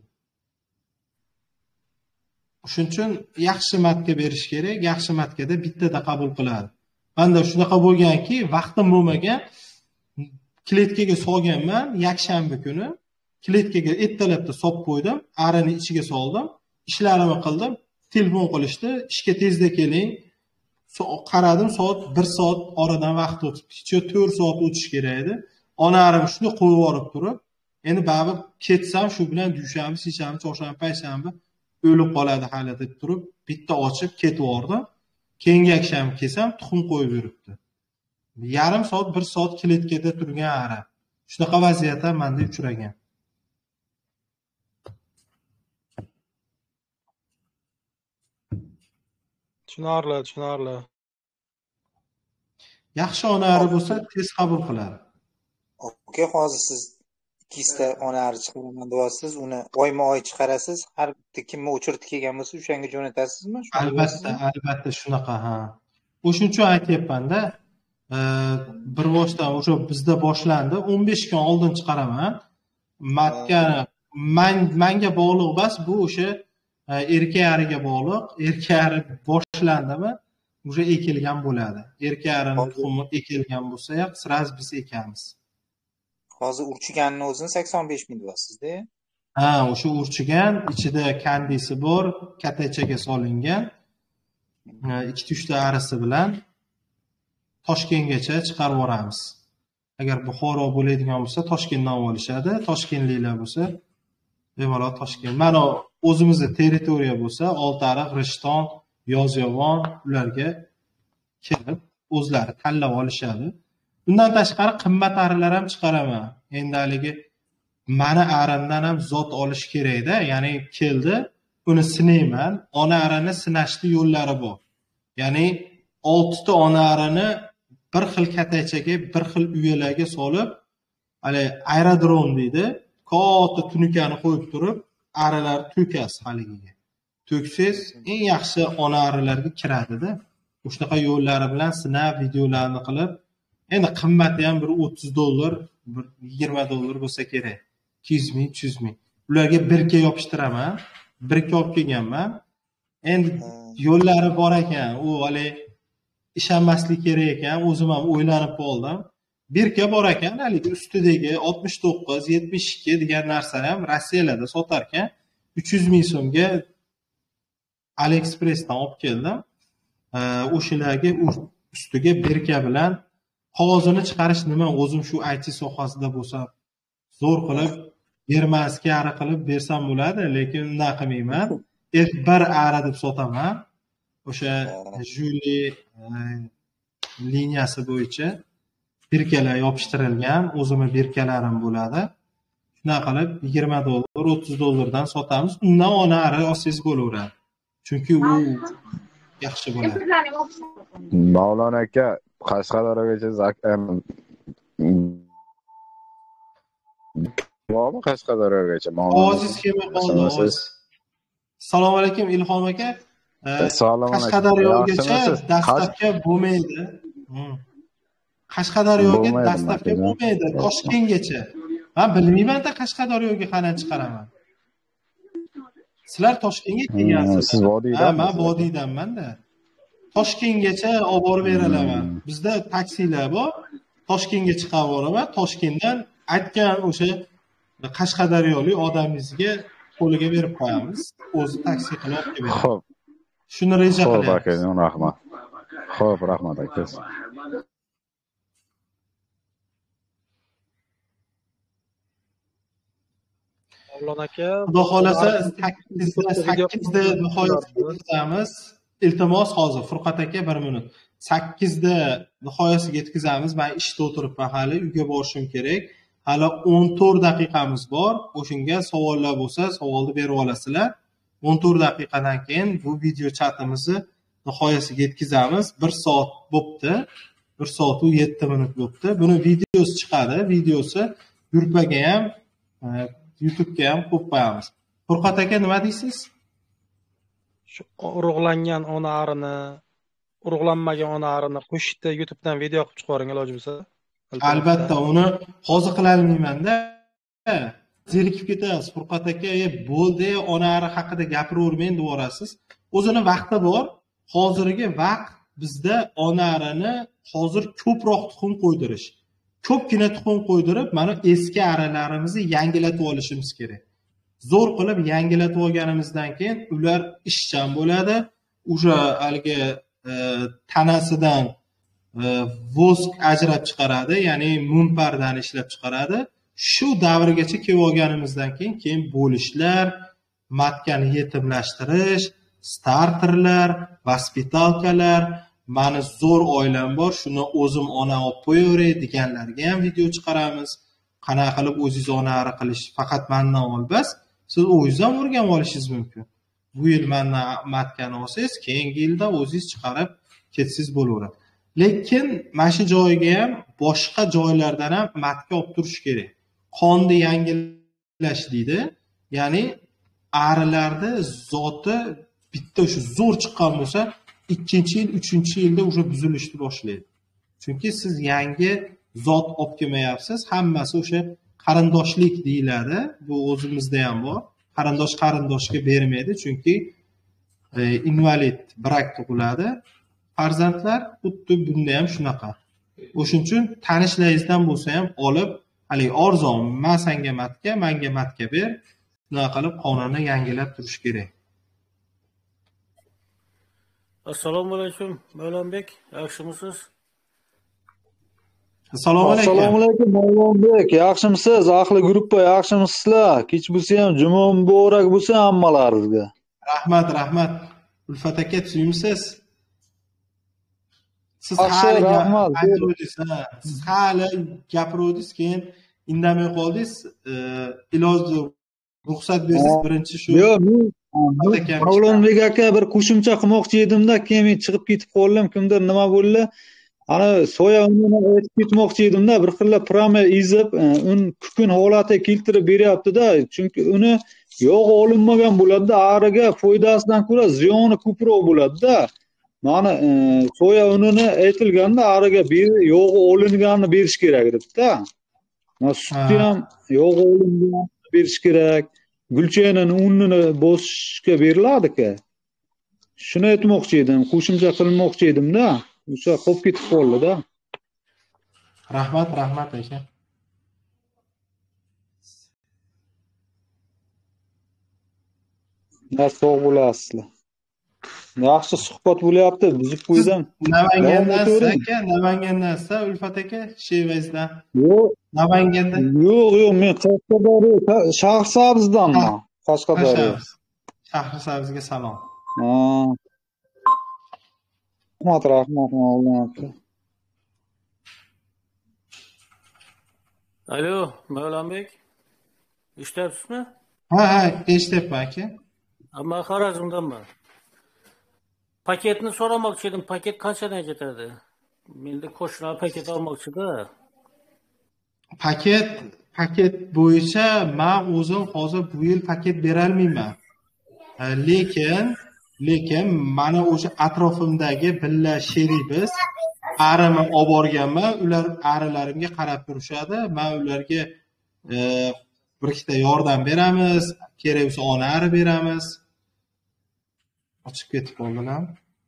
Shuning uchun yaxshi matka berish kerak, yaxshi matkada bittada qabul qiladi. Menda shunaqa bo'lganki, vaqtim bo'lmagan, kletkaga solganman, yakshanba kuni kletkaga ertalabda solib qo'ydim, arini ichiga soldim, ishlarimni qildim, telefon qilishdi, ishga tezda keling. Qaradim, soat bir soat oradan vaqt o'tibdi. to'rt soat o'tish kerak edi. Onarim shuni qo'yib yuborib turib, endi baribir ketsam shu bilan dushanba, seshanba, chorshanba, payshanba o'lib qoladi hali deb turib, bitta ochib ketib yubordim. Keyingi yakshanba kelsam, tuxum qo'yib yuribdi. Yarim soat, bir soat kletkada turgan ara. Shunaqa vaziyat ham menda uchragan. Tushunarli, tushunarli. Yaxshi onari bo'lsa, tez qabul qiladi. Okey, hozir siz ikkita onari chiqaraman deyapsiz, uni oyma-oy chiqarasiz, har bitta kimni o'chirib kelgan bo'lsa, o'shanga jo'natasizmi? Albatta, albatta shunaqa, ha. O'shuning uchun aytayapman-da, bir boshdan o'sha bizda boshlandi, o'n besh kun oldin chiqaraman. Matkani menga bog'liq emas, bu o'sha erkak ariga bog'liq. Erkak ari boshlandimi, o'sha ekilgan bo'ladi. Erkak arining tuxumi ekilgan bo'lsa ham, siraz biz ekamiz. Hozir urchiganning o'zini sakson besh ming deyapsiz-da? Ha, o'sha urchigan, ichida kandisi bor, katachaga solingan. ikki uch ta arisi bilan Toshkentgacha chiqarib boramiz. Agar Buxoro bo'ladigan bo'lsa, Toshkentdan olishadi. Toshkentliklar bo'lsa, bemalol Toshkent. Mana o'zimizning territoriya bo'lsa, Oltiariq, Rishton, Yozyovon ularga kelib o'zlari tanlab olishadi. Bundan tashqari qimmat arilar ham chiqaraman. Endi haligi mani arimdan ham zot olish kerak-da, ya'ni keldi, uni sinayman. Ona arini sinashning yo'llari bor. Ya'ni olti ta ona arini bir xil katachaga, bir xil uyalarga solib, hali aerodrom deydi. katta tunikani qo'yib turib, arilar to'kasiz haligiga. To'ksiz eng yaxshi ona arilarga kiradi-da. O'shaqa yo'llari bilan sinab videolarni qilib, endi qimmati ham bir o'ttiz dollar, bir yigirma dollar bo'lsa kerak. ikki yuz ming, uch yuz ming. Ularga birga yopishtiraman. Birga olib kelganman. Endi yo'llari bor ekan, u hali ishonmaslik kerak ekan, o'zim ham o'ylanib qoldim. Birga bor ekan, haligi ustidagi oltmish to'qqiz, yetmish ikki degan narsani ham Rossiyada sotar ekan, uch yuz ming so'mga AliExpressdan olib keldim. O'shalarga ustiga birga bilan qog'ozini chiqarish nima, o'zim shu I T sohasida bo'lsam, zo'r qilib bermasga ara qilib bersam bo'ladi, lekin unday qilmayman. Ilk bir ara deb sotaman. O'sha Juli liniyasi bo'yicha birkalar yopishtirilgan, o'zimning birkalarim bo'ladi. Shunday qilib yigirma dollar, o'ttiz dollardan sotamiz. Undan ona ara olsangiz bo'laveradi. Chunki u yaxshi bo'ladi. Mavlon aka, Qashqadaryogacha zak bormi Qashqadaryogacha? Oziz kelmay qoldi. Assalomu alaykum Ilhom aka. Qashqadaryogacha dastlabki bo'lmaydi. Qashqadaryoga dastlabki bo'lmaydi, Toshkentgacha. Men bilmayman-da Qashqadaryoga qanday chiqaraman. Sizlar Toshkentga kelgansiz. Siz vodiydan? Ha, men vodiydanman-da. Toshkentgacha olib borib beraman. Bizda taksilar bor. Toshkentga chiqib boraman. Toshkentdan aytgan o'sha Qashqadaryolik odamingizga qo'liga berib qo'yamiz. O'zi taksi qilib olib keladi. Xo'p. Shuni reja qilyapmiz. Xo'p aka, rahmat. Xo'p, rahmat aka. Mavlon aka, xudo xolasa sakkizda sakkizda nihoyat yetkazamiz. Iltimos hozir Furqat aka bir minut. sakkizda nihoyasiga yetkazamiz. Men ishda o'tiribman hali, uyga borishim kerak. Hali o'n to'rt daqiqamiz bor. O'shunga savollar bo'lsa, savolni berib olasizlar. o'n to'rt daqiqadan keyin bu video chatimizni nihoyasiga yetkazamiz. bir soat bo'pti. bir soat u yetti minut bo'pti. Buni videosi chiqadi. Videosi Yurtpaga ham, YouTube'ga ham qo'yib qo'yamiz. Furqat aka nima deysiz? Shu urug'langan ona arini, urug'lanmagan ona arini qo'shitda YouTube'dan video qilib chiqaring iloji bo'lsa. Albatta, uni hozir qila olmayman-da. Zerikib ketasiz. Furqat aka, "Ey, bo'ldi, ona ari haqida gapiravermang" deb yorasiz. O'zini vaqti bor. Hozirgi vaqt bizda ona arini hozir ko'proq tuxum qo'ydirish. Ko'pgina tuxum qo'ydirib, mana eski arilarimizni yangilatib olishimiz kerak. Zo'r qilib yangilatib olganimizdan keyin ular ishchan bo'ladi. O'sha haligi tanasidan vosk ajrab chiqaradi, ya'ni mumpardan ishlab chiqaradi. Shu davrgacha kelib olganimizdan keyin keyin bo'lishlar, matkani yetimlashtirish, starterlar, vaspitalkalar, mani zo'r oilam bor, shuni o'zim ona olib qo'yaveray deganlarga ham video chiqaramiz. Qanaqa qilib o'zingiz ona ari qilish faqat mendan olmas, siz o'zingiz ham o'rganib olishingiz mumkin. Bu yil mendan matkani olsangiz, keyingi yilda o'zingiz chiqarib ketsangiz bo'laveradi. Lekin mana shu joyga ham boshqa joylardan ham matka olib turish kerak. Qonni yangilash deydi. Ya'ni arilarda zoti bitta o'sha zo'r chiqqan bo'lsa, ikkinchi yil, uchinchi yilda o'sha buzilishni boshlaydi. Chunki siz yangi zot olib kelmayapsiz, hammasi o'sha qarindoshlik deyiladi. Bu o'zimizda ham bor. Qarindosh qarindoshga bermaydi, chunki e, invalid brak tug'iladi. Farzandlar xuddi bunda ham shunaqa. O'shuning uchun tanishlaringizdan bo'lsa ham olib, hali arzon, men senga matka, menga matka ber, shunday qilib qonunni yangilab turish kerak. Assalomu alaykum, Mavlonbek, yaxshimisiz? Assalomu alaykum. Assalomu alaykum, Mavlonbek, yaxshimisiz? Ahli gruppa, yaxshimisizlar? Kech bo'lsa ham, juma muborak bo'lsa hammalaringizga. Rahmat, rahmat. Ulfat aka, tushimsiz? Siz hali gapiruvdingiz, siz hali gapiruvdingiz, keyin indamay qoldingiz. Iloji ruxsat bersangiz birinchi shu. Yo'q, men Mavlonbek aka bir qo'shimcha qilmoqchi edimda, keyin men chiqib ketib qoldim. Kimdir nima bo'ldi? Ana soya unini aytib ketmoqchi edimda, bir xil prama ezib, un kukun holatiga keltirib beryapti-da, chunki uni yog' olinmagan bo'ladi-da, ariga foydasidan ko'ra ziyoni ko'proq bo'ladi-da. Mana soya unini aytilganda ariga yog'i olinganini berish kerak debdi-da. Mana sutni ham yog'i olinganini berish kerak. Gulchayning unini bosishga beriladi-ku. Shuni aytmoqchi edim, qo'shimcha qilmoqchi edimda. O'sha qolib ketib qoldi-da. Rahmat, rahmat aka. Sog' bo'lasizlar. Yaxshi suhbat bo'lyapti, buzib qo'ydim. Namangandansiz aka, Namangandansiz Ulfat aka, Shevazdan. Yo'q, Namanganda. Yo'q, yo'q, men Qashqadaryo, Shahrisabzdanman. Qashqadaryo. Shahrisabzga salom. Ha. Rahmat, rahmat, ma'lumotga. Alo, Mavlonbek. Eshityapsizmi? Ha, ha, eshityapman aka. Ammo Xorazmdanman. Paketni so'ramoqchi edim. Paket qanchadan ketadi? Menda qo'shnilar paket olmoqchi-da. Paket, paket bo'yicha men o'zim hozir bu yil paket bera olmayman. Lekin lekin mana o'sha atrofimdagi billa sheribis arimni olib borganman, ular arilarimga qarab turishadi. Men ularga bir ikkita yordam beramiz, kerak bo'lsa ona ari beramiz. Ochib ketib qoldilar.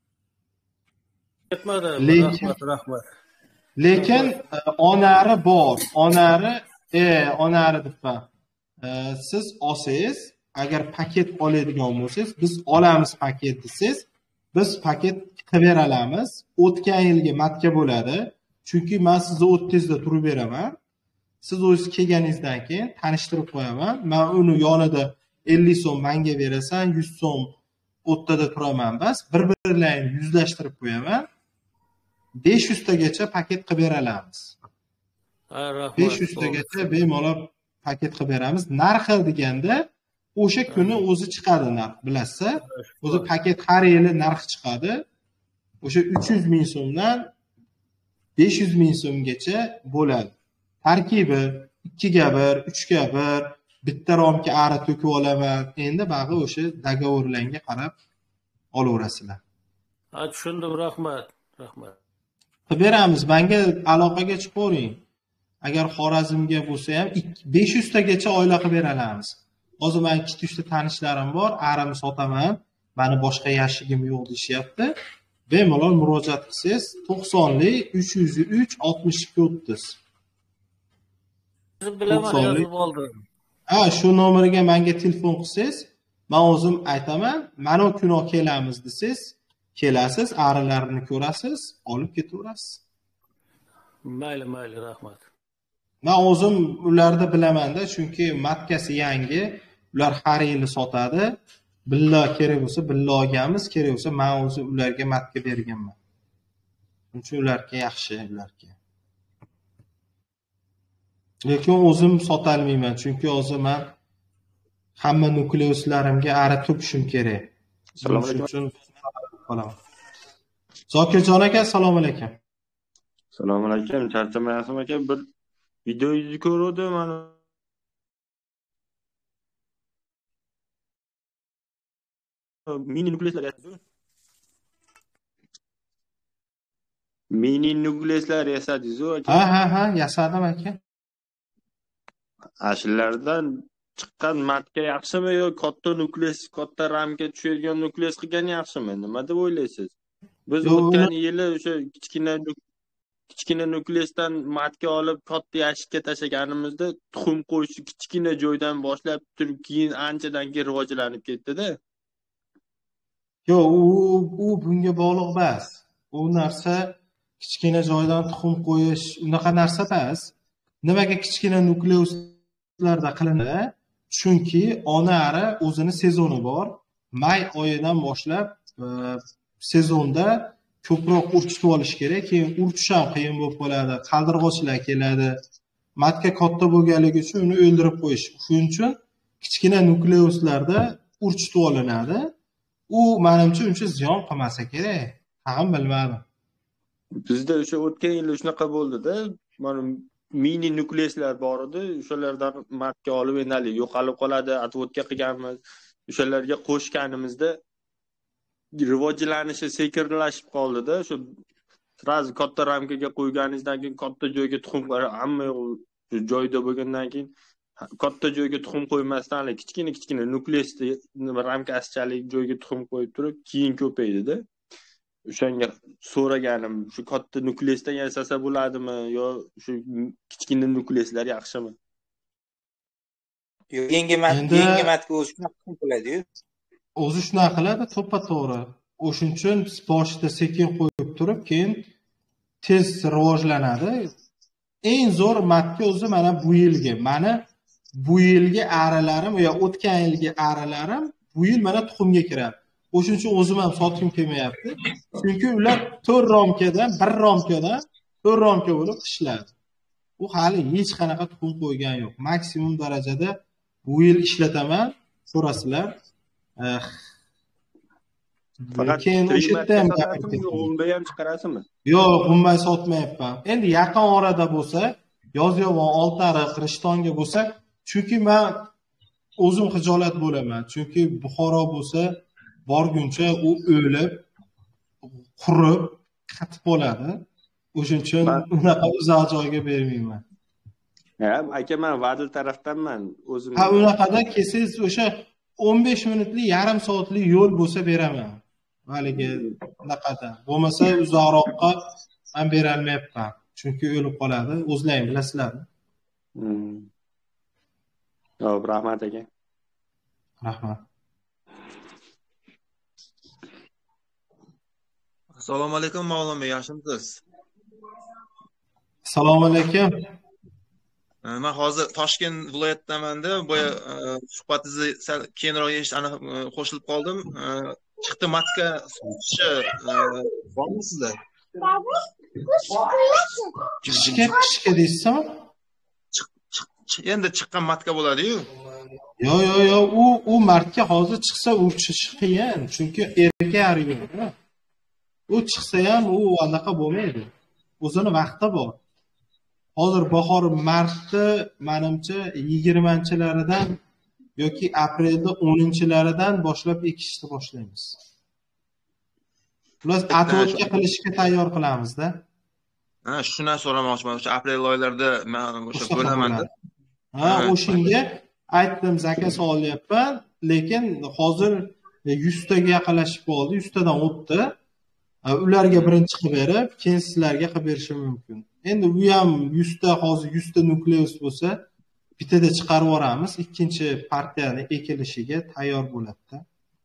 Ketmadi. Rahmat, rahmat. Lekin onari bor. Onari, e, onari debman. Siz olsangiz, agar paket oladigan bo'lsangiz, biz olamiz paket desiz, biz paket qilib beramiz. O'tgan yilgi matka bo'ladi. Chunki men sizni o'rtangizda turib beraman. Siz o'zingiz kelganingizdan keyin tanishtirib qo'yaman. Men uni yonida ellik so'm menga berasan, yuz so'm o'rtada turaman bas. Bir-birlarini yuzlashtirib qo'yaman. besh yuz tagacha paket qilib beramiz. Ha, rahmat. besh yuz tagacha bemalol paket qilib beramiz. Narxi deganda o'sha kuni o'zi chiqadi narx, bilasiz? O'zi paket har yili narx chiqadi. O'sha uch yuz ming so'mdan besh yuz ming so'mgacha bo'ladi. Tarkibi ikki ga bir, uch ga bir, bitta romga ari to'kib olaman. Endi bag'i o'sha dogovorlarga qarab olaverasizlar. Ha, tushundim, rahmat. Rahmat. Qilib beramiz. Menga aloqaga chiqavering. Agar Xorazmga bo'lsa ham besh yuz tagacha oila qilib beramiz. Hozir men ikkita uchta tanishlarim bor, arimni sotaman. Meni boshqa yashigim yo'q deyapti. Bemalol murojaat qilsangiz to'qsonlik uch yuz uch oltmish ikki o'ttiz. Siz bilaman, yozib oldim. Ha, shu nomerga menga telefon qilsangiz, men o'zim aytaman. Mana kuni kelamiz desiz, kelasiz, arilarni ko'rasiz, olib ketaverasiz. Mayli, mayli, rahmat. Men o'zim ularni bilaman-da, chunki matkasi yangi, ular har yili sotadi. Billa kerak bo'lsa, billa olganmiz, kerak bo'lsa, men o'zi ularga matka berganman. Chunki ularga yaxshi, ularga. Lekin o'zim sota olmayman, chunki hozir men hamma nukleoslarimga ari to'kishim kerak. Assalomu alaykum. Qolaman. Zokirjon aka, assalomu alaykum. Assalomu alaykum. Charchamayapsizmi aka? Bir videoingizni ko'rdim, mana mini nukleuslar yasadingiz. Mini nukleuslar yasadingiz aka. Ha, ha, ha, yasadim aka. Ashlardan chiqqan matka yaxshimi yo katta nukleus, katta ramga tushadigan nukleus qilgan yaxshimi? Nima deb o'ylaysiz? Biz o'tgan yili o'sha kichkina kichkina nukleusdan matka olib katta yashikka tashlaganimizda tuxum qo'yishi kichkina joydan boshlab turib keyin anchadan keyin rivojlanib ketdi-da. Yo'q, u u bunga bog'liq emas. U narsa kichkina joydan tuxum qo'yish, unaqa narsa emas. Nimaga kichkina nukleuslarda qilinadi? Chunki ona ari o'zini sezoni bor. May oyidan boshlab sezonda ko'proq urchitib olish kerak. Keyin urchish ham qiyin bo'lib qoladi. Qaldirg'ochlar keladi. Matka katta bo'lganligi uchun uni o'ldirib qo'yish. Shuning uchun kichkina nukleuslarda urchitib olinadi. U menimcha uncha ziyon qilmasa kerak. Tag'in bilmadim. Bizda o'sha o'tgan yil shunaqa bo'ldi-da, mana mini nukleuslar bor edi, o'shalardan markka olib endi hali yo'qolib qoladi, отводка qilganmiz. O'shalarga qo'shganimizda rivojlanishi sekinlashib qoldi-da, shu sразу katta ramkaga qo'yganingizdan keyin katta joyga tuxum hamma joyda bo'lgandan keyin katta joyga tuxum qo'ymasdan hali kichkina kichkina nukleusni ramkasichalik joyga tuxum qo'yib turib, keyin ko'paydi-da. O'shanga so'raganim, shu katta nukleusdan yasasa bo'ladimi yo shu kichkina nukleuslar yaxshimi? Yo'q, yangi mat, yangi matga o'zi shunaqa qiladi-yu. O'zi shunaqa qiladi, to'ppa-to'g'ri. O'shuning uchun boshida sekin qo'yib turib, keyin tez rivojlanadi. Eng zo'r matga o'zi mana bu yilgi, mana bu yilgi aralarim yo o'tgan yilgi aralarim bu yil mana tuxumga kiradi. O'shuning uchun o'zim ham sotgim kelmayapti. Chunki ular to'rt romkadan, bir romkadan to'rt romka bo'lib qishladi. U hali hech qanaqa tuxum qo'ygan yo'q. Maksimum darajada bu yil ishlataman, so'rasizlar. Faqat keyin o'sha yerda ham g'umba ham chiqarasizmi? Yo'q, g'umba sotmayapman. Endi yaqin orada bo'lsa, Yozyovon, Oltiariq, Rishtonga bo'lsa, chunki men o'zim xijolat bo'laman. Chunki Buxoro bo'lsa, borguncha u o'lib, qurib, qatib qoladi. O'shuning uchun unaqa uzoq joyga bermayman. Ha, aka, men Vadil tarafdanman, o'zim. Ha, unaqada kelsangiz o'sha o'n besh minutlik, yarim soatlik yo'l bo'lsa beraman. Haligi unaqada. Bo'lmasa uzoqroqqa men bera olmayapman. Chunki o'lib qoladi. O'zlaring bilasizlar. Hmm. Yo'q, rahmat aka. Rahmat. Assalomu alaykum Mavlon bey, yaxshimisiz? Assalomu alaykum. Men hozir Toshkent viloyatidaman-da, boya suhbatingizni sal keyinroq eshitib qo'shilib qoldim. Chiqdi matka sutishi bormi sizda? Qishga qishga deysizmi? Endi chiqqan matka bo'ladi-yu. Yo'q, yo'q, yo'q, u u martga hozir chiqsa urchishi qiyin, chunki erga ariydi. U chiqsa ham u anaqa bo'lmaydi. O'zini vaqti bor. Hozir bahor martda menimcha yigirmanchilaridan yoki aprelda o'ninchilaridan boshlab ekishni boshlaymiz. Plus atvodka qilishga tayyor qilamiz-da. Ha, shuni so'ramoqchiman. O'sha aprel oylarida men o'sha bo'laman-da. Ha, o'shinga aytdim, zakaz olyapman, lekin hozir yuztaga yaqinlashib qoldi, yuztadan o'tdi. Ularga birinchi qilib berib, keyin sizlarga qilib berishim mumkin. Endi u ham yuzta, hozir yuzta nukleus bo'lsa, bittada chiqarib yuboramiz, ikkinchi partiyani ekilishiga tayyor bo'ladi-da.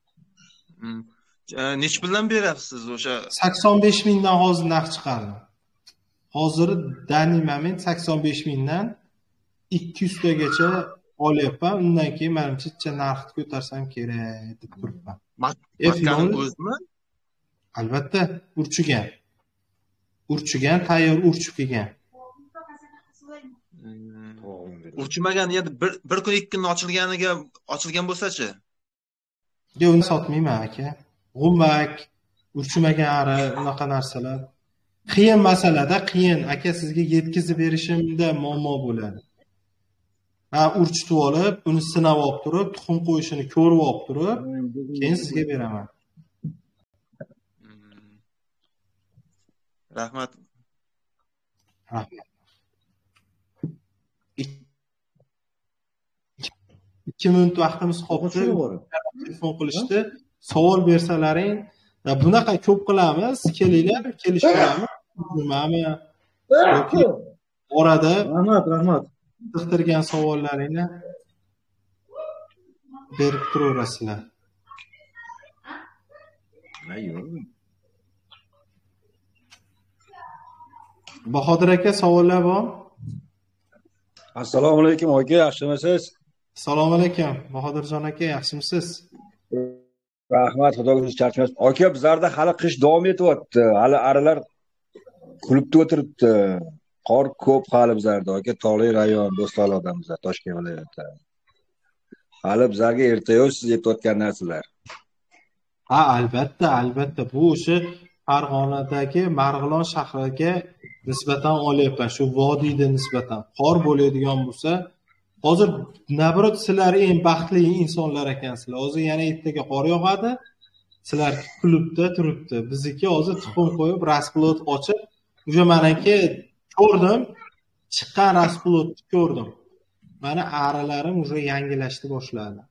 Nech puldan beryapsiz o'sha? sakson besh mingdan hozir narx chiqardi. Hozir dani moment sakson besh mingdan ikki yuz tagacha olyapman. Undan keyin menimcha narxni ko'tarsam kerak deb turibman. Matkaning o'zimi? Albatta, urchigan. Urchigan, tayyor urchib kelgan. Urchimagan, endi bir bir kun ikki kun ochilganiga ochilgan bo'lsa-chi? Yo'q, uni sotmayman aka. G'ummak, urchimagan ari, unaqa narsalar qiyin masalada, qiyin. Aka, sizga yetkazib berishimda muammo bo'ladi. Ha, urchitib olib, uni sinab olib turib, tuxum qo'yishini ko'rib olib turib, keyin sizga beraman. Rahmat. Rahmat. ikki minut vaqtimiz qoldi. Telefon qilishdi. Savol bersalaring, bunaqa ko'p qilamiz, kelinglar, kelishamiz. Nimami? Yoki orada rahmat, rahmat. qiziqtirgan savollaringni berib turaverasizlar. Bahodir aka, savollar bor? Assalomu alaykum aka, yaxshimisiz? Assalomu alaykum, Bahodirjon aka, yaxshimisiz? Rahmat, xudoga siz charchamaysiz. Aka, bizlarda hali qish davom etyapti. Hali arilar kulibdi o'tiribdi. Qor ko'p hali bizlarda, aka, Tog'li rayon, Bo'stonliqdan bizlar, Toshkent viloyati. Hali bizlarga ertayoq siz aytayotgan narsalar. Ha, albatta, albatta. Bu o'sha Farg'onadagi Marg'ilon shahriga nisbatan olyapman, shu vodiyga nisbatan. Qor bo'ladigan bo'lsa, hozir nabrot sizlar eng baxtli insonlar ekansizlar. Hozir yana ertaga qor yog'adi. Sizlar klubda turibdi. Bizniki hozir tuxum qo'yib, rasplot ochib, o'sha meniki ko'rdim, chiqqan rasplotni ko'rdim. Mana arilarim уже yangilashni boshladi.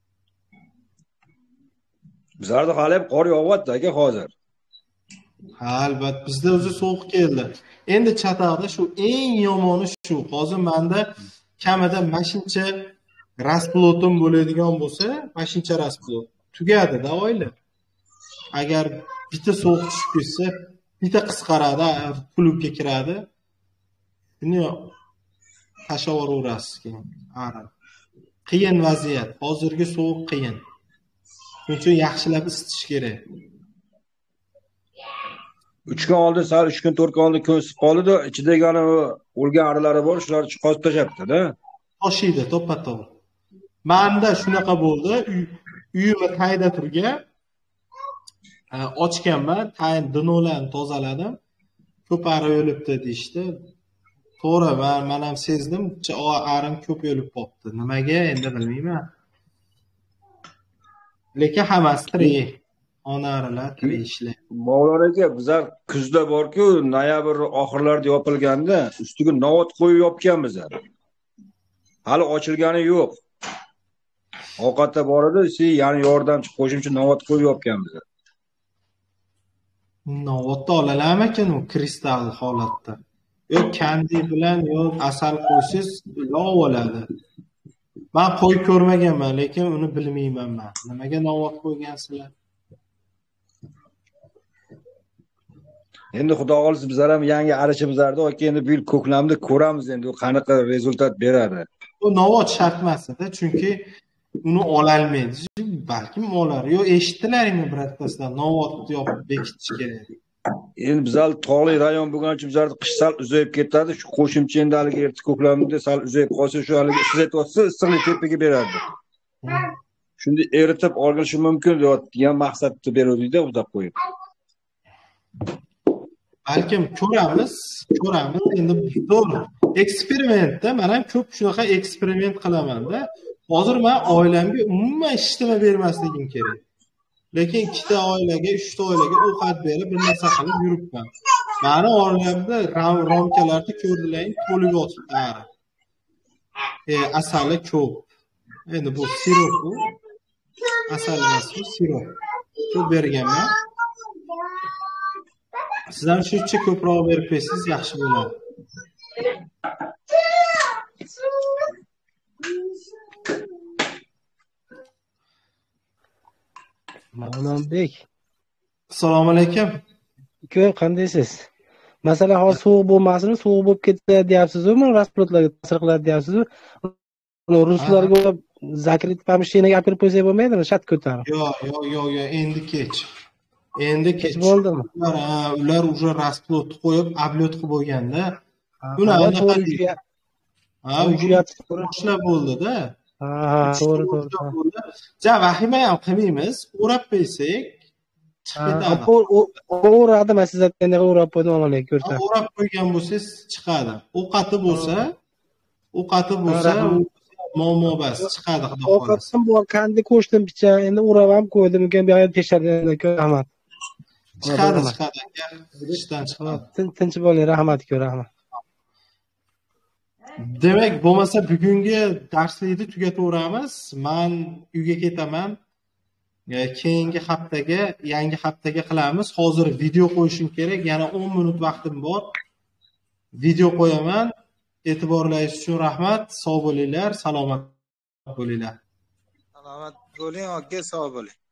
Bizlarda hali ham qor yog'yapti aka hozir. Ha, albatta bizda o'zi sovuq keldi. Endi Chatoqda shu eng yomoni shu. Hozir menda kamida mashincha rasplotim bo'ladigan bo'lsa, mashincha rasplot tugadi-da oila. Agar bitta sovuq tushib ketsa, bitta qisqaradi, klubga kiradi. Buni tashavvuraverasiz keyin. Ara. Qiyin vaziyat. Hozirgi sovuq qiyin. Shuning uchun yaxshilab isitish kerak. uch kun oldin, sal uch kun to'rt kun oldin ko'sib qoldi-da, ichidagi ana o'lgan arilari bor, shularni chiqarib tashlabdi-da. Toshiydi, to'ppa-to'g'ri. Menda shunaqa bo'ldi. Uyimni tayda turgan ochganman, tayin dinolarni tozaladim. Ko'p ari o'libdi deyishdi. To'g'ri, men men ham sezdim, arim ko'p o'lib qolibdi. Nimaga endi bilmayman. Lekin hammasi tirik. Onarilar tirik ishlaydi. Mavlon aka, bizlar kuzda bor-ku, noyabr oxirlarida yopilganda, ustiga novot qo'yib yopganmiz. Hali ochilgani yo'q. Ovqatda bor edi, siz ya'ni yordamchi qo'shimcha novot qo'yib yopganmiz. Novotni olalarmikan u kristal holatda? Yo kandi bilan yo asal qo'ysiz lov bo'ladi. Men qo'yib ko'rmaganman, lekin uni bilmayman men. Nimaga novot qo'ygansizlar? Endi xudo xolisi bizlar ham yangi arishimizlarda, yoki endi bu yil ko'klamda ko'ramiz endi u qanaqa rezultat beradi. Bu novot shart emas-da, chunki uni ololmaydi. Balkim olar. Yo eshitdilaringmi birontasidan novotni yopib bekitish kerak. Endi bizlar tog'li rayon bo'lgani uchun bizlar qish sal uzayib ketadi. Shu qo'shimcha endi haliga erta ko'klamda sal uzayib qolsa, shu haliga siz aytyapsiz, issiqlik tepaga beradi. Shunda eritib olinishi mumkin degan maqsadda beruvdik-da, uda qo'yib. Balkim ko'ramiz, ko'ramiz. Endi to'g'ri. Eksperimentda men ham ko'p shunaqa eksperiment qilaman-da. Hozir men oilamga umuman ishlama bermasligim kerak. Lekin ikkita oilaga, uchta oilaga ovqat berib, bir narsa qilib yuribman. Meni oilamda romkalarni ko'rdilaring, to'liq yotibdi. E, asali ko'p. Endi bu sirop bu. Asal emas, bu sirop. Ko'p berganman. Siz ham shuncha ko'proq berib qo'ysangiz yaxshi bo'ladi. Mavlonbek. Assalomu alaykum. Ko'p qandaysiz? Masalan, hozir sovuq bo'lmasin, sovuq bo'lib ketsa deyapsiz-ku, rasplotlarga ta'sir qiladi deyapsiz-ku. Uni ruslarga zakrit pomishchinaga olib kirib qo'ysak bo'lmaydimi? Shat ko'tarib. Yo'q, yo'q, yo'q, yo'q, endi kech. Endi kech bo'ldimi? Ular, ular уже rasplot qo'yib, oblot qilib bo'lganda, uni anaqa ha, boshlab bo'ldi-da. Ha, to'g'ri, to'g'ri. Ja, vahima ham qilmaymiz, o'rab qo'ysak chiqib ketadi. O'radim, siz aytgandek o'rab qo'ydim, onalar ko'rsa. O'rab qo'ygan bo'lsangiz chiqadi. Ovqati bo'lsa, ovqati bo'lsa, muammo bas, chiqadi xudo xohlasa. Ovqatim bor, kandi qo'shdim picha, endi o'rab ham qo'ydim, ekan bu yerda tekshirdim, rahmat. Chiqadi, chiqadi aka, ishdan chiqadi. Tinch bo'ling, rahmat, rahmat. Demak, bo'lmasa bugungi darslikni tugataveramiz. Men uyga ketaman. Keyingi haftaga, yangi haftaga qilamiz. Hozir video qo'yishim kerak. Yana o'n minut vaqtim bor. Video qo'yaman. E'tiborlaringiz uchun rahmat. Sog' bo'linglar, salomat bo'linglar. Salomat bo'ling, aka, sog' bo'ling.